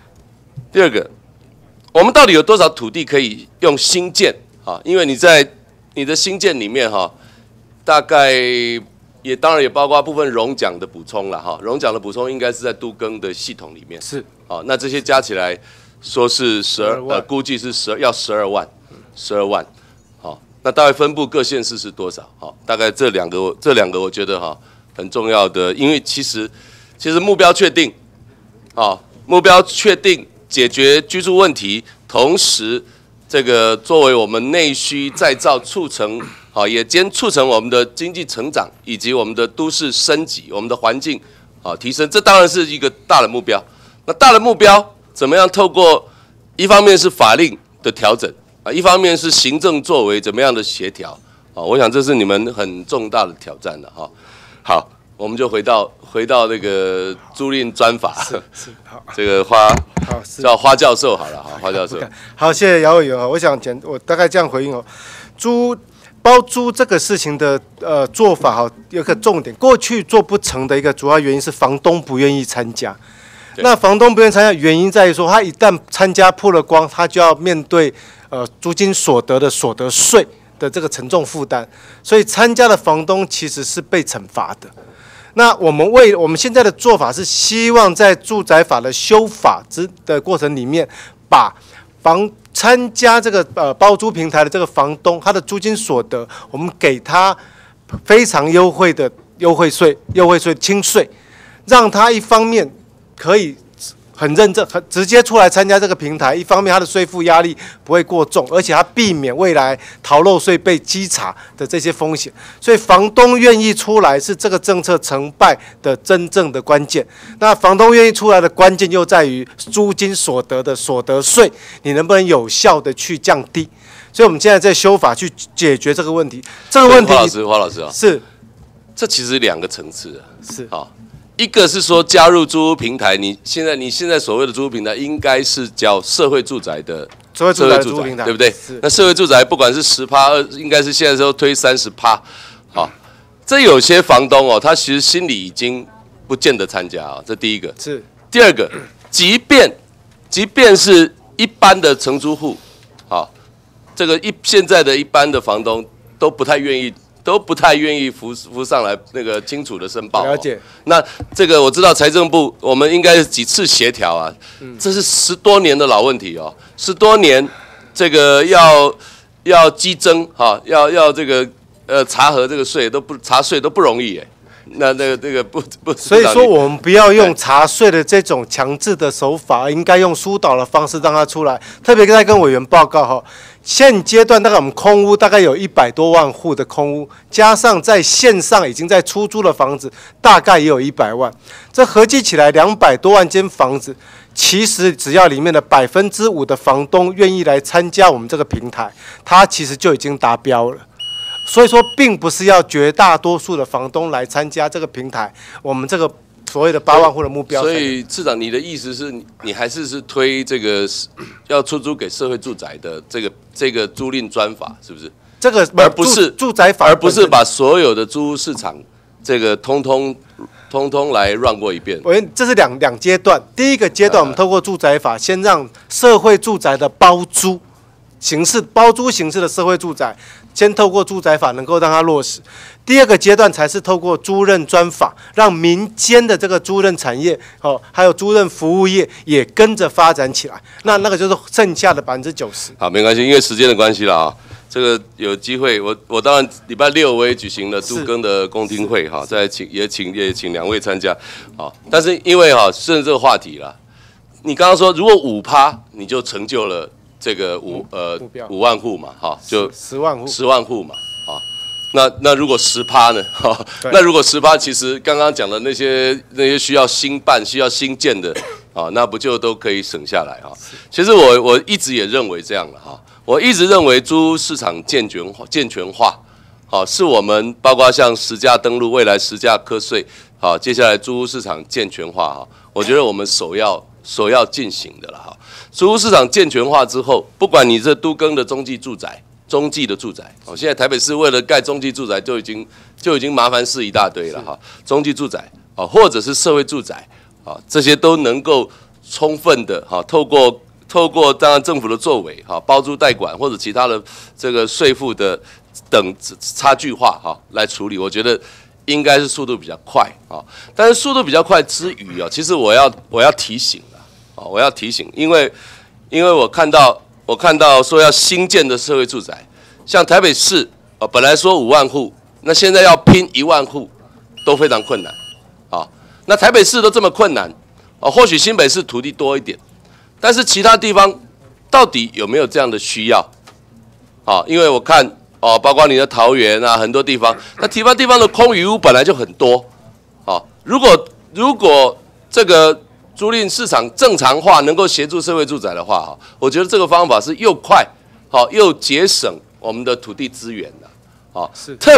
我们到底有多少土地可以用新建啊？因为你在你的新建里面哈，大概当然也包括部分融奖的补充了哈，融奖的补充应该是在都更的系统里面是， 好，那这些加起来。说是估计是12万，好，那大概分布各县市是多少？好，大概这两个我觉得哈很重要的，因为其实目标确定，啊，目标确定解决居住问题，同时这个作为我们内需再造促成好，也兼促成我们的经济成长以及我们的都市升级、我们的环境提升。这当然是一个大的目标。那大的目标怎么样透过一方面是法令的调整一方面是行政作为怎么样的协调我想这是你们很重大的挑战了哈。好，我们就回到那个租赁专法， 好， 这个叫花教授好了哈，花教授。 好，谢谢姚委员我想我大概这样回应包租这个事情的做法有个重点，过去做不成的一个主要原因是房东不愿意参加。那房东不愿意参加，原因在于说，他一旦参加曝了光，他就要面对租金所得的所得税的这个沉重负担，所以参加的房东其实是被惩罚的。那我们现在的做法是希望在住宅法的修法的过程里面，把参加这个包租平台的这个房东，他的租金所得，我们给他非常优惠的优惠税轻税，让他一方面可以很认真、直接出来参加这个平台，一方面他的税负压力不会过重，而且他避免未来逃漏税被稽查的这些风险。所以房东愿意出来是这个政策成败的真正的关键。那房东愿意出来的关键又在于租金所得的所得税，你能不能有效的去降低？所以我们现在在修法去解决这个问题。这个问题， 花老师啊， 是， 这其实2个层次是好。一个是说加入租屋平台，你现在所谓的租屋平台应该是叫社会住宅的社会住宅租屋平台， 对不对？那社会住宅不管是10%，应该是现在都推30%。好，这有些房东他其实心里已经不见得参加这第一个。 是。 第二个，即便是一般的承租户，这个现在的一般的房东都不太愿意浮上来那个清楚的申报。 了解。 那这个我知道财政部我们应该是几次协调这是10多年的老问题10多年，这个要激增要这个查核这个税查税都不容易那个不， 所以说我们不要用查税的这种强制的手法，应该用疏导的方式让它出来。特别在跟委员报告现阶段大概我们空屋大概有100多万户的空屋，加上在线上已经在出租的房子，大概也有100万。这合计起来200多万间房子，其实只要里面的5%的房东愿意来参加我们这个平台，它其实就已经达标了。所以说，并不是要绝大多数的房东来参加这个平台，我们这个所谓的8万户的目标。 所以，市长，你的意思是你还是推这个要出租给社会住宅的这个租赁专法，是不是？ 这个而不是住宅法， 而不是把所有的租屋市场这个通通来 run 过一遍。 这是两阶段。第一个阶段，我们透过住宅法，先让社会住宅的包租形式的社会住宅，先透过住宅法能够让它落实。第二个阶段才是透过租赁专法，让民间的这个租赁产业还有租赁服务业也跟着发展起来。那个就是剩下的90%。 好，没关系，因为时间的关系了这个有机会，我当然礼拜6我也举行了都更的公听会再也请2位参加但是因为顺着这个话题啦，你刚刚说如果5%你就成就了这个5万户嘛就10万户嘛那如果10%呢那如果10%，其实刚刚讲的那些需要新办需要新建的那不就都可以省下来其实我一直也认为这样了我一直认为租屋市场健全化是我们包括像实价登录未来实价课税接下来租屋市场健全化我觉得我们首要进行的了租屋市场健全化之后，不管你这都更的中继的住宅现在台北市为了盖中继住宅就已经麻烦事一大堆了中继住宅或者是社会住宅这些都能够充分的透过当然政府的作为包租代管或者其他的这个税负的等差距化来处理，我觉得应该是速度比较快但是速度比较快之余其实我要提醒因为我看到说要新建的社会住宅，像台北市本来说5万户，那现在要拼1万户都非常困难那台北市都这么困难或许新北市土地多一点，但是其他地方到底有没有这样的需要因为我看哦，包括你的桃园啊，很多地方，那地方的空余屋本来就很多，哦，如果这个租赁市场正常化，能够协助社会住宅的话，哈，我觉得这个方法是又快，好又节省我们的土地资源的，好，特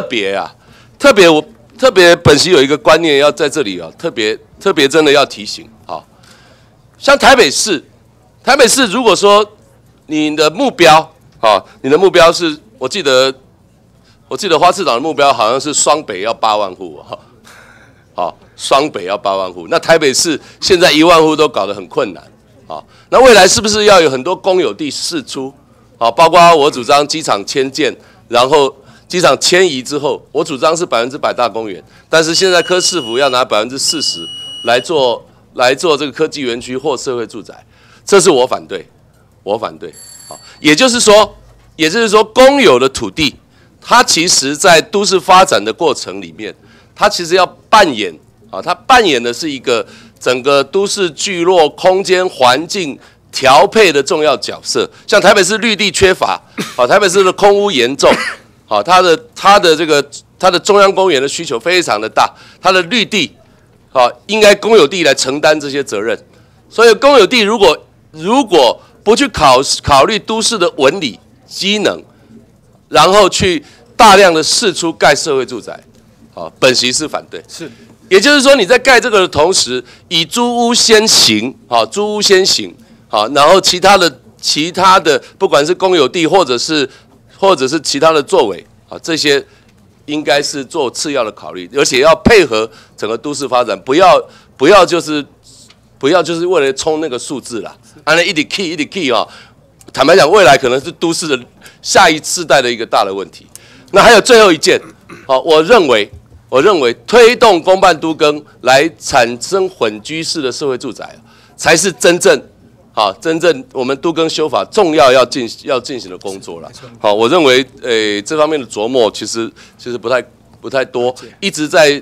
别本席有一个观念要在这里啊，特别真的要提醒，好，像台北市如果说你的目标，你的目标是，我记得花市长的目标好像是双北要8万户，好，双北要8万户，那台北市现在1万户都搞得很困难，好，那未来是不是要有很多公有地释出？好，包括我主张机场迁建，然后机场迁移之后，我主张是100%大公园，但是现在柯市府要拿40%来做这个科技园区或社会住宅，这是我反对。好，也就是说，公有的土地，它其实在都市发展的过程里面，它其实要扮演的是一个整个都市聚落空间环境调配的重要角色。像台北市绿地缺乏，台北市的空污严重，它的中央公园的需求非常的大，它的绿地，应该公有地来承担这些责任。所以公有地如果不去考虑都市的纹理机能，然后去大量的释出盖社会住宅，本席是反对。是，也就是说你在盖这个的同时，以租屋先行，然后其他的不管是公有地或者是其他的作为，这些应该是做次要的考虑，而且要配合整个都市发展，不要就是为了冲那个数字啦，按照一直 key 坦白讲，未来可能是都市的下一世代的一个大的问题。那还有最后一件，我认为推动公办都更来产生混居式的社会住宅，才是真正我们都更修法重要要进行的工作了。好，我认为这方面的琢磨其实不太多，一直在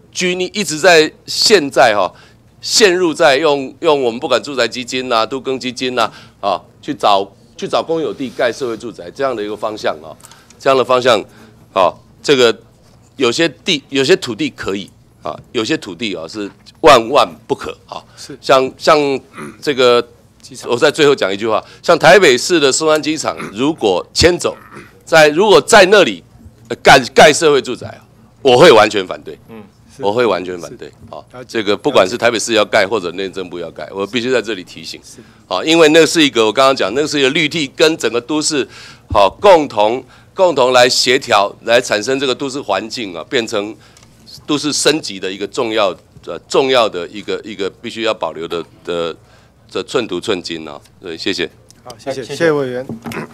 现在陷入在用我们不管住宅基金啊、都更基金啊，去找公有地盖社会住宅这样的一个方向啊，这个有些土地可以有些土地是万不可是像这个，我在最后讲一句话，像台北市的松山机场，如果迁走，如果在那里盖社会住宅，我会完全反对。我会完全反对，这个不管是台北市要盖或者内政部要盖，我必须在这里提醒，因为那是一个我刚刚讲，那是一个绿地跟整个都市，共同来协调，来产生这个都市环境变成都市升级的一个重要的一个必须要保留的寸土寸金对，谢谢。 好，谢谢委员。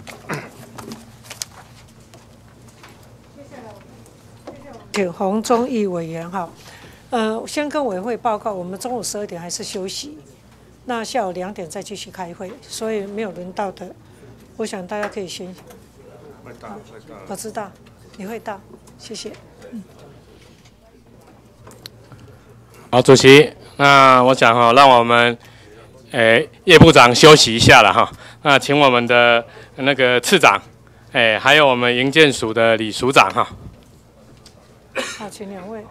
请洪忠义委员先跟委员会报告，我们中午12点还是休息，那下午2点再继续开会，所以没有轮到的，我想大家可以先。会到。我知道你会到，谢谢。 好，主席，那我想让我们叶部长休息一下了那请我们的那个次长，还有我们营建署的李署长好，请2位。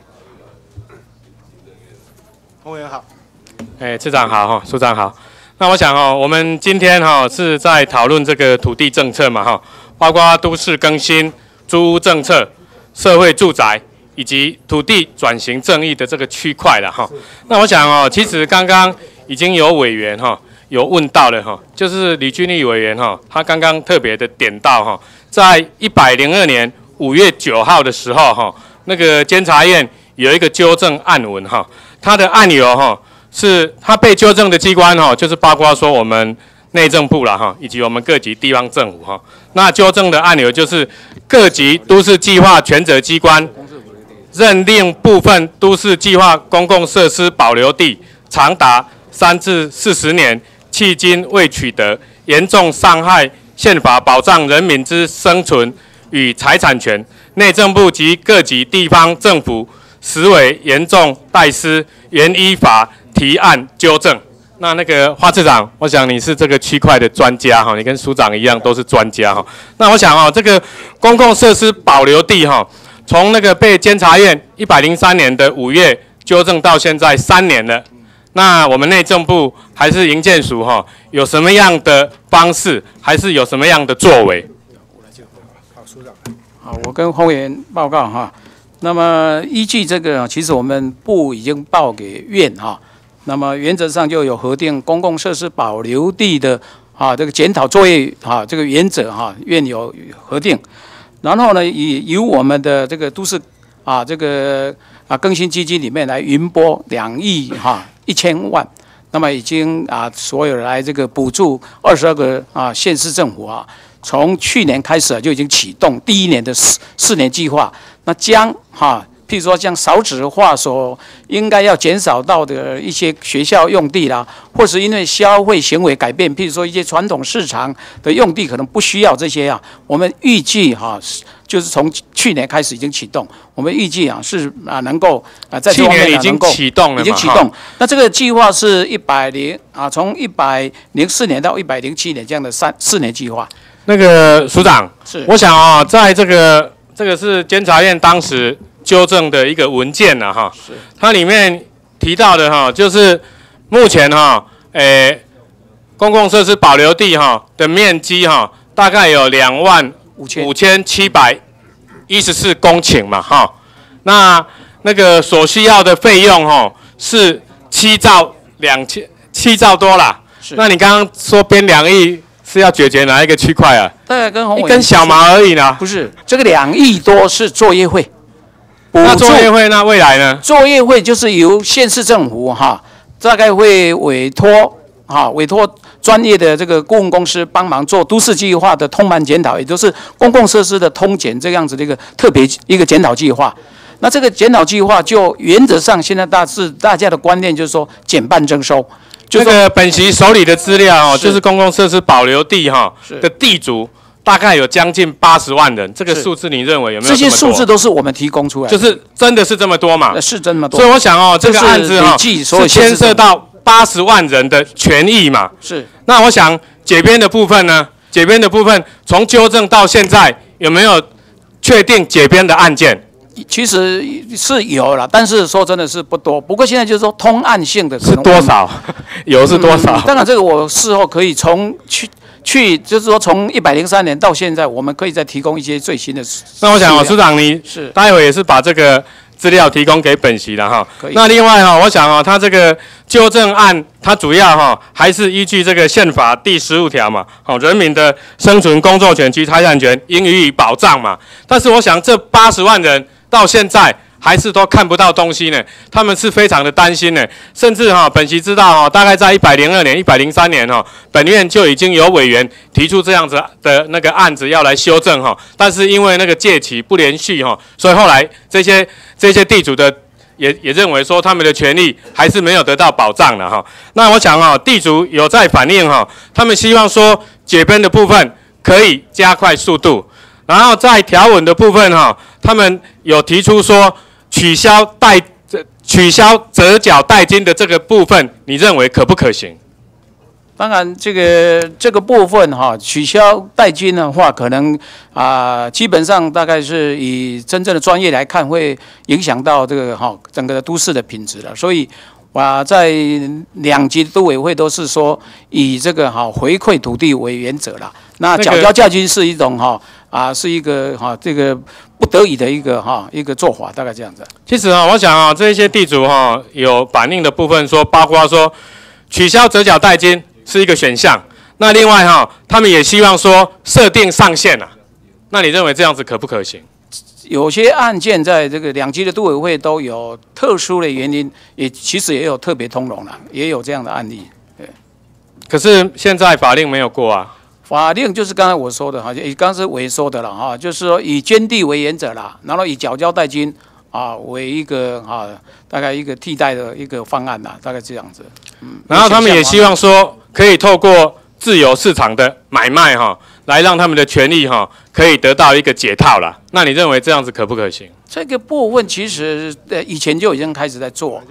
洪委员好。 次长好署长好。那我想我们今天是在讨论这个土地政策嘛包括都市更新、租屋政策、社会住宅以及土地转型正义的这个区块了那我想其实刚刚已经有委员有问到了就是李俊毅委员他刚刚特别的点到在102年5月9号的时候那个监察院有一个纠正案文它的案由是它被纠正的机关就是包括说我们内政部啦以及我们各级地方政府那纠正的案由就是各级都市计划权责机关认定部分都市计划公共设施保留地长达3至40年，迄今未取得，严重伤害宪法保障人民之生存与财产权。内政部及各级地方政府实为严重怠失，原依法提案纠正。 那个花次长，我想你是这个区块的专家哈，你跟署长一样都是专家哈。那我想这个公共设施保留地哈，从那个被监察院103年的5月纠正到现在3年了。那我们内政部还是营建署哈，有什么样的方式，还是有什么样的作为？ 好，我跟侯委员报告哈。那么依据这个，其实我们部已经报给院哈。那么原则上就有核定公共设施保留地的这个检讨作业这个原则院有核定。然后呢，由我们的这个都市这个更新基金里面来云拨2亿1000万，那么已经所有来这个补助22个县市政府从去年开始就已经启动第1年的4年计划，那将譬如说像少子化所应该要减少到的一些学校用地啦，或是因为消费行为改变，譬如说一些传统市场的用地可能不需要这些我们预计就是从去年开始已经启动，我们预计是能够在这方面已经启动了嘛， 已经启动。那这个计划是从104年到107年这样的4年计划。 那个署长，我想在这个是监察院当时纠正的一个文件它里面提到的就是目前公共设施保留地的面积大概有25714公顷嘛那个所需要的费用是7兆多啦。那你刚刚说编2亿是要解决哪一个区块啊？ 大概跟洪委员一根小毛而已啦。 不是，这个2亿多是作业费。 那作业费那未来呢？ 作业费就是由县市政府大概会委托专业的这个顾问公司帮忙做都市计划的通盘检讨，也就是公共设施的通检这样子的一个特别一个检讨计划。那这个检讨计划就原则上现在大家的观念就是说减半征收。 这个本席手里的资料就是公共设施保留地的地主大概有将近80万人，这个数字你认为有没有？ 这些数字都是我们提供出来的， 就是真的是这么多嘛？ 是这么多。 所以我想这个案子是牵涉到80万人的权益嘛？ 是。 那我想解编的部分呢？解编的部分从纠正到现在有没有确定解编的案件？ 其实是有了，但是说真的是不多。不过现在就是说通案性的是多少？有是多少？ 当然这个我事后可以从就是说从103年到现在，我们可以再提供一些最新的。 那我想署长你待会也是把这个资料提供给本席的那另外我想他这个纠正案，它主要还是依据这个宪法第15条嘛，人民的生存、工作权及财产权应予以保障嘛。但是我想这80万人到现在还是都看不到东西呢，他们是非常的担心呢。甚至本席知道大概在102年、103年本院就已经有委员提出这样子的那个案子要来修正但是因为那个届期不连续所以后来这些地主的也认为说他们的权利还是没有得到保障的那我想地主有在反映他们希望说解编的部分可以加快速度。然后在条文的部分他们有提出说取消折缴代金的这个部分，你认为可不可行？ 当然，这个部分取消代金的话，可能基本上大概是以真正的专业来看，会影响到这个整个都市的品质了。所以在2级都委会都是说以这个回馈土地为原则啦。那缴交价金是一种是一个这个不得已的一个做法，大概这样子。 其实我想这些地主有反映的部分说，包括说取消折缴代金是一个选项。那另外他们也希望说设定上限那你认为这样子可不可行？ 有些案件在这个2级的都委会都有特殊的原因，其实也有特别通融了，也有这样的案例。对。 可是现在法令没有过啊。 法令就是刚才我说的刚才委说的了就是说以捐地为原则啦，然后以缴交代金为一个大概一个替代的一个方案啦，大概这样子。 然后他们也希望说可以透过自由市场的买卖来让他们的权利可以得到一个解套啦。那你认为这样子可不可行？ 这个部分其实以前就已经开始在做。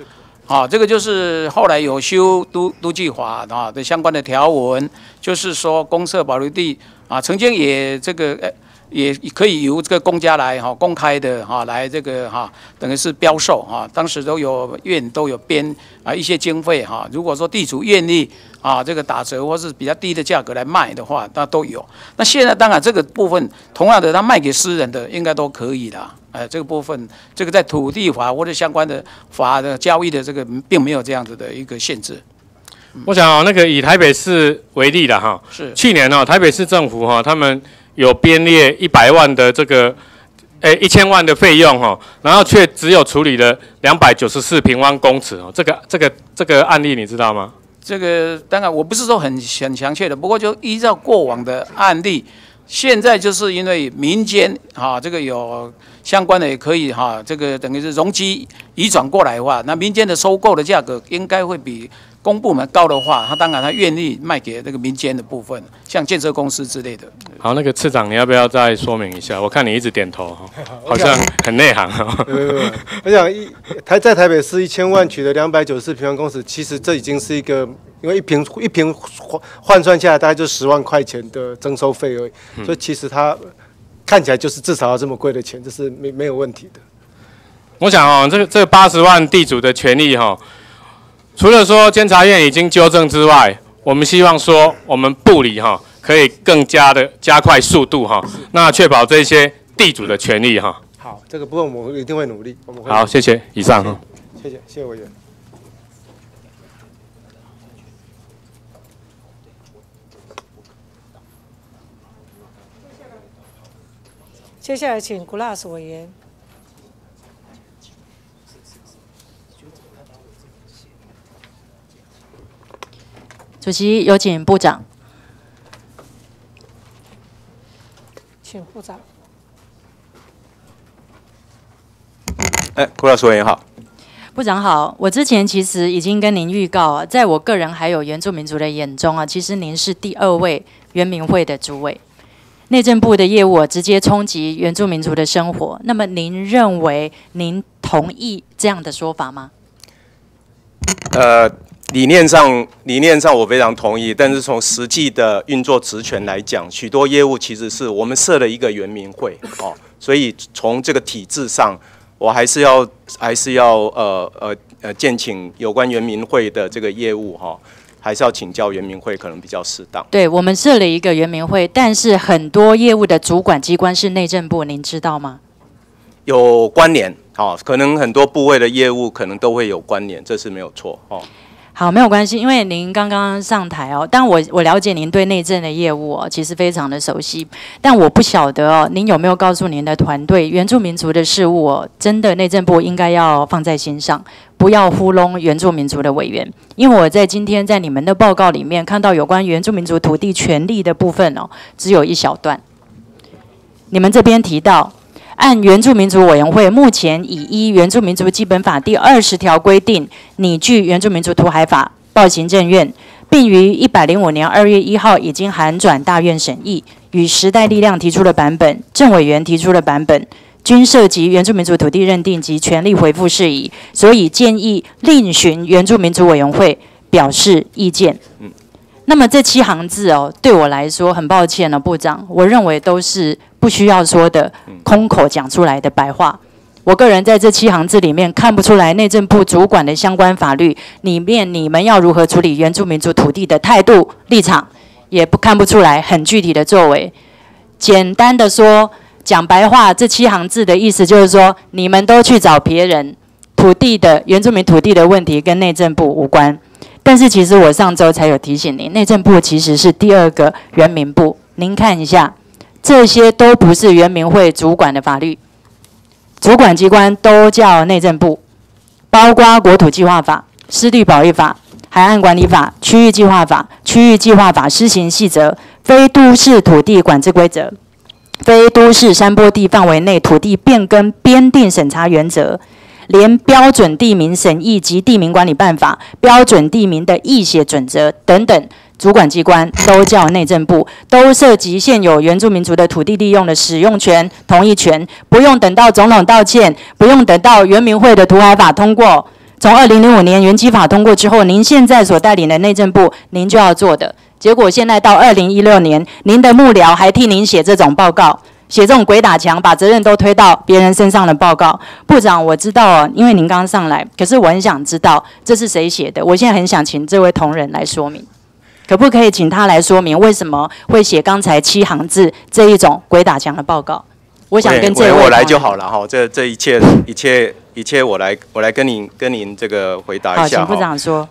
这个就是后来有修都计法的相关的条文，就是说公设保留地曾经也这个也可以由这个公家来公开的来这个等于是标售当时都有院都有编一些经费如果说地主愿意这个打折或是比较低的价格来卖的话，那都有。那现在当然这个部分同样的，他卖给私人的应该都可以啦。这个部分，这个在土地法或者相关的法的交易的这个并没有这样子的一个限制。 我想那个以台北市为例了是去年台北市政府他们有编列100万的这个1000万的费用然后却只有处理了294平方公尺这个案例你知道吗？ 这个当然我不是说很详切的，不过就依照过往的案例，现在就是因为民间这个有相关的也可以这个等于是容积移转过来的话，那民间的收购的价格应该会比公部门高的话，他当然他愿意卖给那个民间的部分，像建设公司之类的。 好，那个次长你要不要再说明一下？我看你一直点头好像很内行我想在台北市1000万取得294平方公尺，其实这已经是一个，因为一瓶换算下来大概就10万块钱的征收费而已，所以其实它看起来就是至少要这么贵的钱，这是没有问题的。 我想这80万地主的权利除了说监察院已经纠正之外，我们希望说我们部里可以更加的加快速度那确保这些地主的权利好， 这个部分我们一定会努力。 好，谢谢。以上谢谢委员。 接下来请古拉斯委员。 主席，有请部长。 请部长。 古老师委员好。 部长好，我之前其实已经跟您预告在我个人还有原住民族的眼中其实您是第2位原民会的主委。内政部的业务直接冲击原住民族的生活，那么您认为您同意这样的说法吗？ 理念上我非常同意，但是从实际的运作职权来讲，许多业务其实是我们设了一个原民会所以从这个体制上，我还是要建请有关原民会的这个业务还是要请教原民会可能比较适当。 对，我们设了一个原民会，但是很多业务的主管机关是内政部，您知道吗？ 有关联可能很多部位的业务可能都会有关联，这是没有错好，没有关系，因为您刚刚上台但我了解您对内政的业务其实非常的熟悉，但我不晓得您有没有告诉您的团队，原住民族的事务真的内政部应该要放在心上，不要糊弄原住民族的委员，因为我在今天在你们的报告里面看到有关原住民族土地权利的部分只有一小段，你们这边提到。按原住民族委员会目前已依原住民族基本法第20条规定，拟具原住民族土海法报行政院，并于105年2月1号已经函转大院审议，与时代力量提出的版本、郑委员提出的版本，均涉及原住民族土地认定及权利回复事宜，所以建议另寻原住民族委员会表示意见。那么这7行字对我来说很抱歉部长，我认为都是不需要说的空口讲出来的白话。我个人在这7行字里面看不出来内政部主管的相关法律里面你们要如何处理原住民族土地的态度立场，也看不出来很具体的作为。简单的说，讲白话，这7行字的意思就是说，你们都去找别人，土地的原住民土地的问题跟内政部无关。但是其实我上周才有提醒您，内政部其实是第2个原民部。您看一下，这些都不是原民会主管的法律，主管机关都叫内政部，包括国土计划法、湿地保育法、海岸管理法、区域计划法、区域计划法施行细则、非都市土地管制规则、非都市山坡地范围内土地变更编定审查原则。连标准地名审议及地名管理办法、标准地名的译写准则等等，主管机关都叫内政部，都涉及现有原住民族的土地利用的使用权、同意权，不用等到总统道歉，不用等到原民会的土海法通过， 从2005年原基法通过之后，您现在所带领的内政部，您就要做的。结果现在到2016年，您的幕僚还替您写这种报告，写这种鬼打墙，把责任都推到别人身上的报告。部长，我知道哦，因为您刚上来，可是我很想知道这是谁写的。我现在很想请这位同仁来说明，可不可以请他来说明为什么会写刚才7行字这一种鬼打墙的报告？我想跟这位我来就好了哈，这一切我来跟您这个回答一下。 好，请部长说。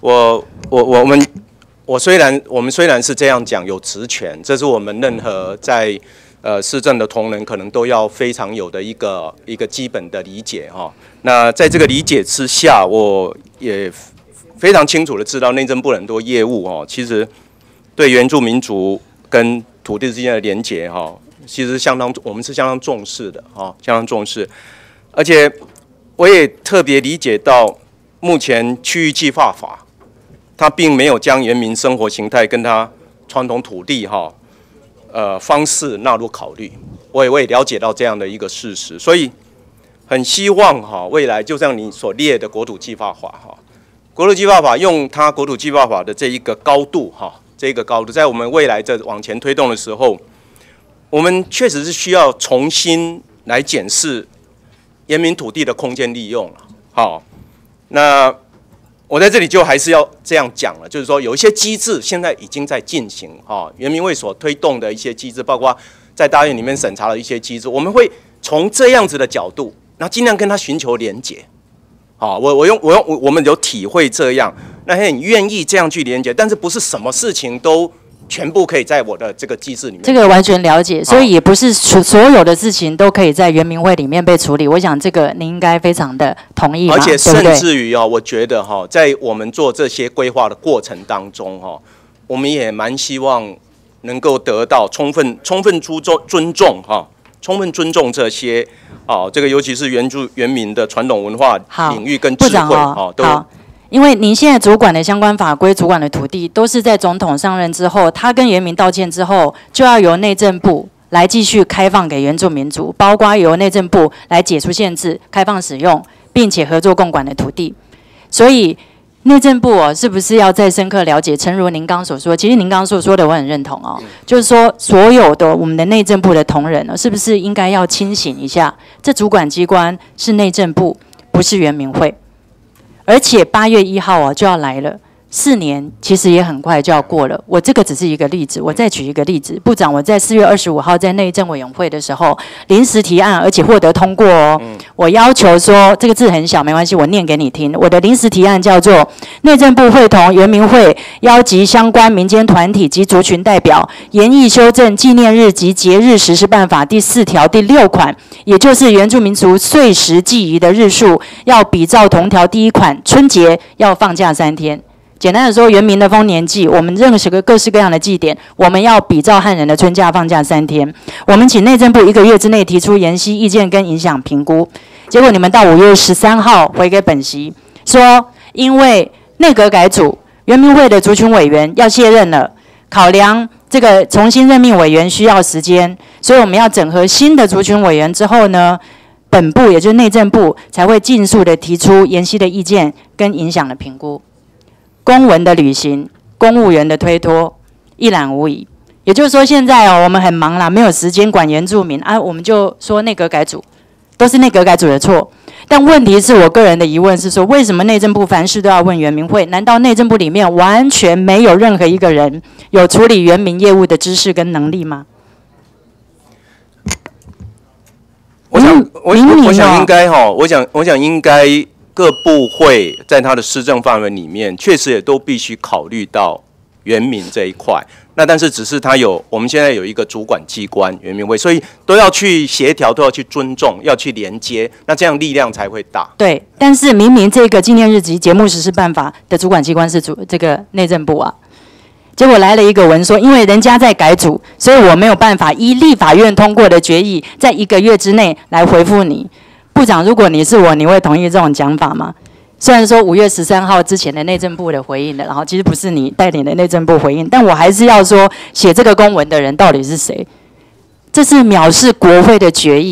我们虽然是这样讲有职权，这是我们任何在市政的同仁可能都要非常有的一个基本的理解哈。那在这个理解之下，我也非常清楚的知道内政部很多业务哈，其实对原住民族跟土地之间的连结哈，其实我们是相当重视的哈，相当重视。而且我也特别理解到，目前区域计划法，它并没有将原民生活形态跟它传统土地方式纳入考虑。我也了解到这样的一个事实，所以很希望未来就像你所列的国土计划法国土计划法用它国土计划法的这一个高度在我们未来在往前推动的时候，我们确实是需要重新来检视原民土地的空间利用了。那我在这里就还是要这样讲了，就是说有一些机制现在已经在进行原民会所推动的一些机制，包括在大院里面审查的一些机制，我们会从这样子的角度，然后尽量跟他寻求连结。我们有体会这样，那很愿意这样去连结，但是不是什么事情都全部可以在我的这个机制里面。这个完全了解，所以也不是所有的事情都可以在原民会里面被处理。我想这个您应该非常的同意嘛， 而且甚至于我觉得在我们做这些规划的过程当中我们也蛮希望能够得到充分尊重充分尊重这些这个尤其是原民的传统文化领域跟智慧好。因为您现在主管的相关法规、主管的土地，都是在总统上任之后，他跟原民道歉之后，就要由内政部来继续开放给原住民族，包括由内政部来解除限制、开放使用，并且合作共管的土地。所以内政部是不是要再深刻了解？诚如您刚所说，其实您刚所说的我很认同就是说所有的我们的内政部的同仁是不是应该要清醒一下？这主管机关是内政部，不是原民会。而且8月1号就要来了，4年其实也很快就要过了。我这个只是一个例子，我再举一个例子。部长，我在4月25号在内政委员会的时候，临时提案，而且获得通过我要求说，这个字很小，没关系，我念给你听。我的临时提案叫做：内政部会同原民会邀集相关民间团体及族群代表，研议修正纪念日及节日实施办法第4条第6款，也就是原住民族岁时祭仪的日数，要比照同条第1款，春节要放假3天。简单的说，原民的丰年祭，我们任何各式各样的祭典，我们要比照汉人的春假放假3天。我们请内政部1个月之内提出研析意见跟影响评估。结果你们到5月13号回给本席，说因为内阁改组，原民会的族群委员要卸任了，考量这个重新任命委员需要时间，所以我们要整合新的族群委员之后呢，本部也就是内政部才会尽速的提出研析的意见跟影响的评估。公文的履行，公务员的推脱，一览无遗。也就是说，现在我们很忙啦，没有时间管原住民我们就说内阁改组，都是内阁改组的错。但问题是我个人的疑问是说，为什么内政部凡事都要问原民会？难道内政部里面完全没有任何一个人有处理原民业务的知识跟能力吗？ 我想应该我想应该各部会在它的施政范围里面，确实也都必须考虑到原民这一块。那但是只是我们现在有一个主管机关原民会，所以都要去协调，都要去尊重，要去连接，那这样力量才会大。 对，但是明明这个纪念日及节目实施办法的主管机关是这个内政部结果来了一个文说，因为人家在改组，所以我没有办法依立法院通过的决议，在1个月之内来回复你。部长，如果你是我，你会同意这种讲法吗？虽然说5月13号之前的内政部的回应的，然后其实不是你带领的内政部回应，但我还是要说，写这个公文的人到底是谁？这是藐视国会的决议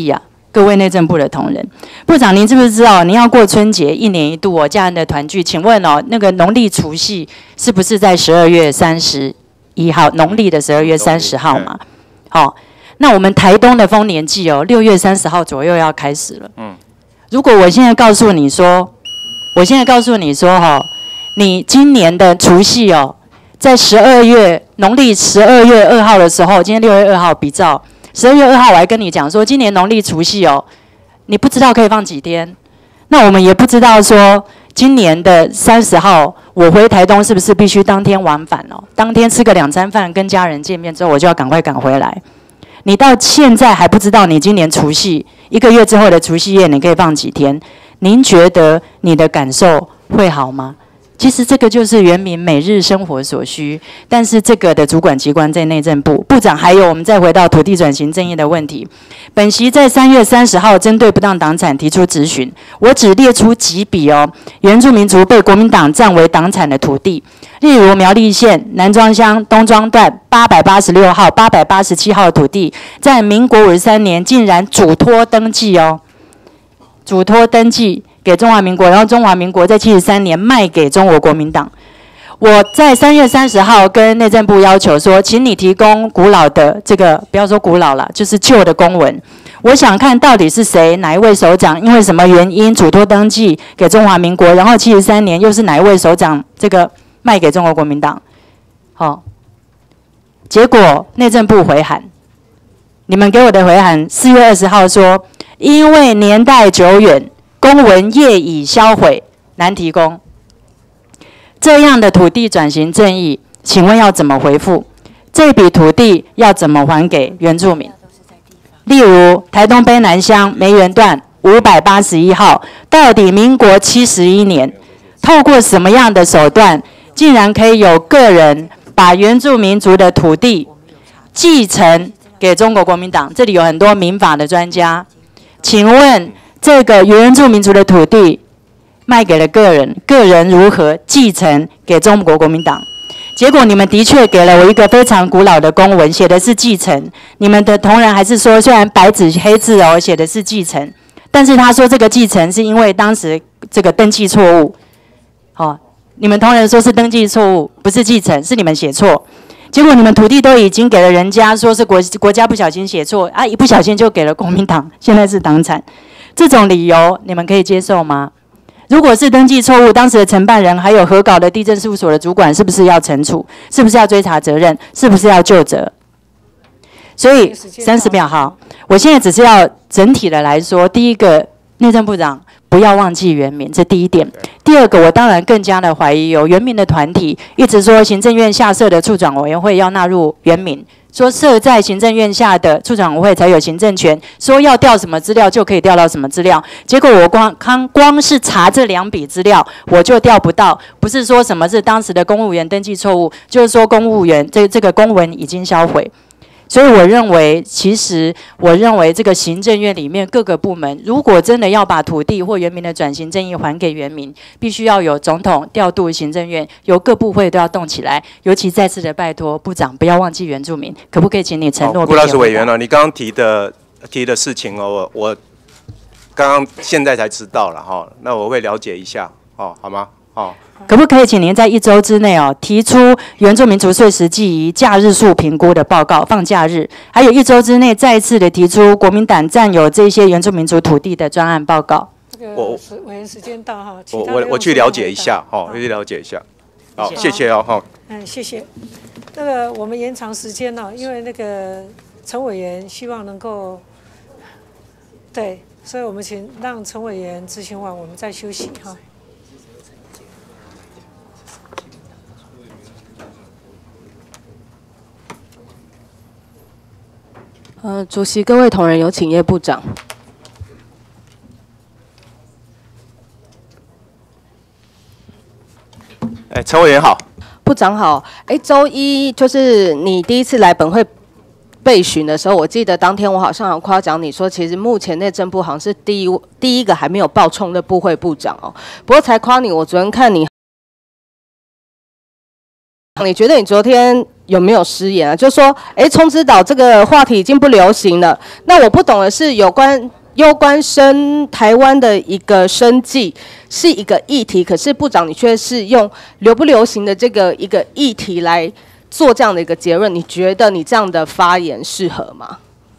各位内政部的同仁，部长，您知不知道，您要过春节1年1度哦，家人的团聚，请问哦，那个农历除夕是不是在12月31号？农历的12月30号嘛？好，那我们台东的丰年祭哦，6月30号左右要开始了。如果我现在告诉你说，哈，你今年的除夕哦，在农历12月2号的时候，今天6月2号比照。12月2号，我还跟你讲说，今年农历除夕哦，你不知道可以放几天。那我们也不知道说，今年的30号，我回台东是不是必须当天往返哦？当天吃个2餐饭，跟家人见面之后，我就要赶快赶回来。你到现在还不知道你今年除夕1个月之后的除夕夜，你可以放几天？您觉得你的感受会好吗？其实这个就是原民每日生活所需，但是这个的主管机关在内政部。部长，还有我们再回到土地转型正义的问题。本席在3月30号针对不当党产提出质询，我只列出几笔哦，原住民族被国民党占为党产的土地，例如苗栗县南庄乡东庄段886号、887号的土地，在民国53年竟然嘱托登记哦，嘱托登记给中华民国，然后中华民国在73年卖给中国国民党。我在3月30号跟内政部要求说，请你提供古老的这个，不要说古老了，就是旧的公文。我想看到底是谁，哪一位首长，因为什么原因嘱托登记给中华民国，然后73年又是哪一位首长这个卖给中国国民党。好，结果内政部回函，你们给我的回函4月20号说，因为年代久远，公文业已销毁，难提供。这样的土地转型正义，请问要怎么回复？这笔土地要怎么还给原住民？例如台东卑南乡梅园段581号，到底民国71年，透过什么样的手段，竟然可以有个人把原住民族的土地继承给中国国民党？这里有很多民法的专家，请问这个原住民族的土地卖给了个人，个人如何继承给中国国民党？结果你们的确给了我一个非常古老的公文，写的是继承。你们的同仁还是说，虽然白纸黑字哦写的是继承，但是他说这个继承是因为当时这个登记错误。哦，你们同仁说是登记错误，不是继承，是你们写错。结果你们土地都已经给了人家，说是国家不小心写错啊，一不小心就给了国民党，现在是党产。这种理由你们可以接受吗？如果是登记错误，当时的承办人还有核稿的地政事务所的主管，是不是要惩处？是不是要追查责任？是不是要究责？所以30秒好，我现在只是要整体的来说，第一个，内政部长不要忘记原民，这第一点。第二个，我当然更加的怀疑有原民的团体一直说行政院下设的处长委员会要纳入原民。说设在行政院下的处长委会才有行政权，说要调什么资料就可以调到什么资料，结果我光是查这2笔资料我就调不到，不是说什么是当时的公务员登记错误，就是说公务员这个公文已经销毁。所以我认为，其实我认为这个行政院里面各个部门，如果真的要把土地或原民的转型正义还给原民，必须要有总统调度行政院，由各部会都要动起来。尤其再次的拜托部长不要忘记原住民，可不可以请你承诺？ 顾老师委员哦，你刚刚提的事情哦，我刚刚现在才知道了哈，那我会了解一下哦，好吗？哦。 可不可以请您在1周之内哦，提出原住民除税时记忆假日数评估的报告，放假日，还有1周之内再次的提出国民党占有这些原住民族土地的专案报告。 委员时间到哈， 我去了解一下哦，我去了解一下。好，谢谢哦哈。 谢谢。那个我们延长时间哦，因为那个陈委员希望能够，对，所以我们让陈委员咨询完，我们再休息哈。 主席、各位同仁，有请叶部长。 陈委员好。 部长好。周一就是你第一次来本会备询的时候，我记得当天我好像有夸奖你说，其实目前内政部好像是第一个还没有报冲的部会部长哦。不过才夸你，我昨天看你。你觉得你昨天有没有失言啊？就说，冲之岛这个话题已经不流行了。那我不懂的是，有关攸关台湾的一个生计是一个议题，可是部长你却是用流不流行的这个一个议题来做这样的一个结论，你觉得你这样的发言适合吗？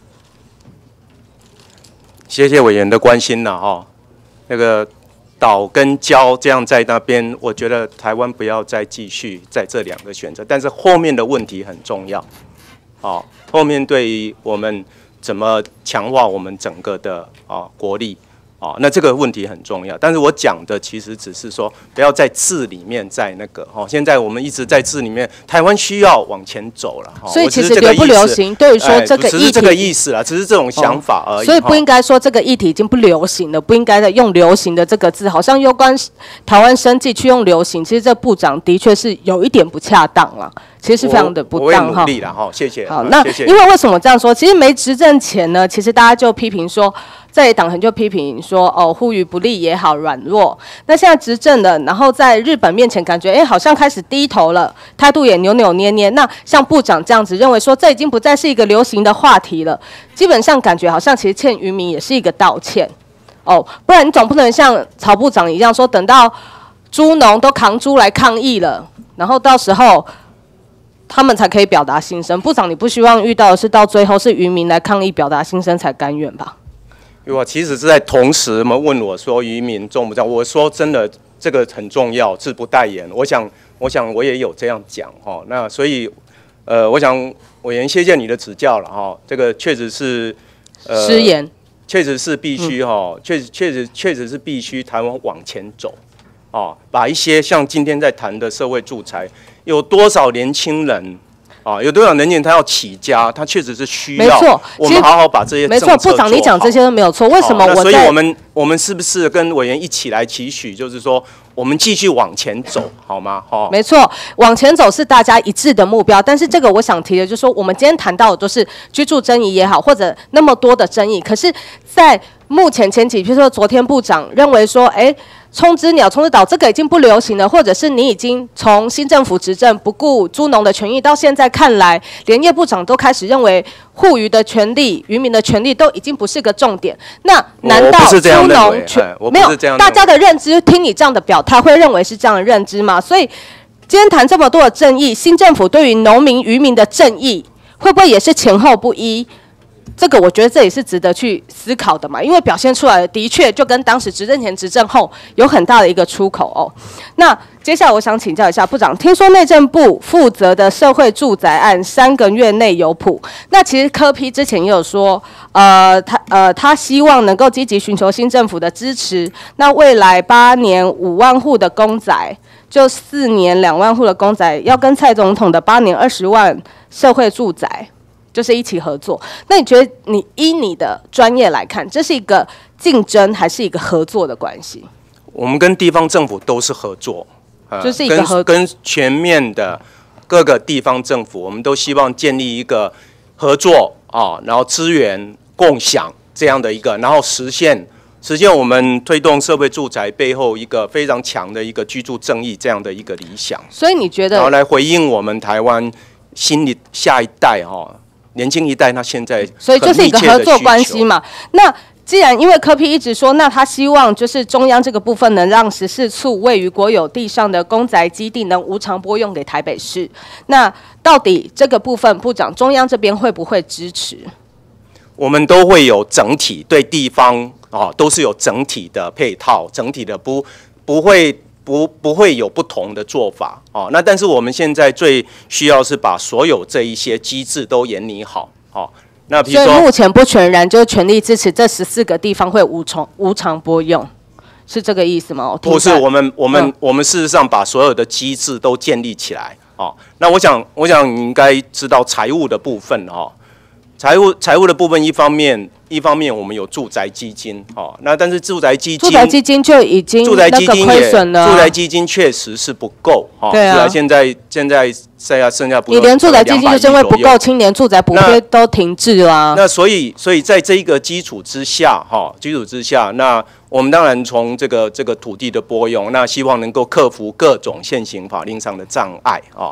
谢谢委员的关心了哈，那个岛跟礁这样在那边，我觉得台湾不要再继续在这2个选择，但是后面的问题很重要，好，后面对于我们怎么强化我们整个的国力。那这个问题很重要，但是我讲的其实只是说，不要在字里面在那个现在我们一直在字里面，台湾需要往前走了所以其实流不流行，对于说这个议题， 只是这个意思啦，只是这种想法而已。 所以不应该说这个议题已经不流行了，不应该再用流行的这个字，好像攸关台湾生计去用流行，其实这部长的确是有一点不恰当了。其实是非常的不当我会努力啦哈，谢谢。 好，那因为为什么这样说？其实没执政前呢，其实大家就批评说，在野党很就批评说，护于不利也好，软弱。那现在执政了，然后在日本面前感觉，好像开始低头了，态度也扭扭捏捏。那像部长这样子认为说，这已经不再是一个流行的话题了，基本上感觉好像其实欠渔民也是一个道歉。不然你总不能像曹部长一样说，等到猪农都扛猪来抗议了，然后到时候他们才可以表达心声。部长，你不希望遇到的是到最后是渔民来抗议表达心声才甘愿吧？ 我其实是在同时问我说渔民重不重要？我说真的，这个很重要，字不代言。我想我也有这样讲那所以我想委员谢谢你的指教了这个确实是失言， 确实是必须确实是必须台湾往前走把一些像今天在谈的社会住宅。有多少年轻人有多少年轻人他要起家，他确实是需要。没错，我们好好把这些政策做好。 没错，部长你讲这些都没有错。为什么所以我们是不是跟委员一起来期许，就是说我们继续往前走，好吗？ 没错，往前走是大家一致的目标。但是这个我想提的就是说，我们今天谈到的都是居住争议也好，或者那么多的争议，可是，在目前前几，比如说昨天部长认为说，冲之鸟、冲之岛这个已经不流行了，或者是你已经从新政府执政不顾猪农的权益，到现在看来，连叶部长都开始认为护渔的权利、渔民的权利都已经不是个重点。那难道猪农没有大家的认知？听你这样的表态，会认为是这样的认知吗？所以今天谈这么多的正义，新政府对于农民、渔民的正义，会不会也是前后不一？这个我觉得这也是值得去思考的嘛，因为表现出来的确就跟当时执政前、执政后有很大的一个出口那接下来我想请教一下部长，听说内政部负责的社会住宅案3个月内有谱，那其实柯 P 之前也有说，他希望能够积极寻求新政府的支持，那未来8年5万户的公宅，就4年2万户的公宅，要跟蔡总统的8年20万社会住宅。就是一起合作，那你觉得依你的专业来看，这是一个竞争还是一个合作的关系？ 我们跟地方政府都是合作， 就是一个跟全面的各个地方政府，我们都希望建立一个合作然后资源共享这样的一个，然后实现我们推动社会住宅背后一个非常强的一个居住正义这样的一个理想。 所以你觉得， 然后来回应我们台湾下一代年轻一代，他现在所以就是一个合作关系嘛。那既然因为柯 P 一直说，那他希望就是中央这个部分能让14处位于国有地上的公宅基地能无偿拨用给台北市。那到底这个部分，部长中央这边会不会支持？ 我们都会有整体对地方都是有整体的配套，整体的不会有不同的做法那但是我们现在最需要是把所有这一些机制都研拟好那比如说， 所以目前不全然就是全力支持这14个地方会无偿拨用，是这个意思吗？ 不是，我们事实上把所有的机制都建立起来那我想你应该知道财务的部分财务的部分一方面我们有住宅基金那但是住宅基金就已经那个亏损了， 住宅基金确实是不够对啊， 现在剩下不， 你连住宅基金就是因为不够，青年住宅补贴都停滞啦。 那所以在这一个基础之下那我们当然从这个土地的拨用，那希望能够克服各种现行法令上的障碍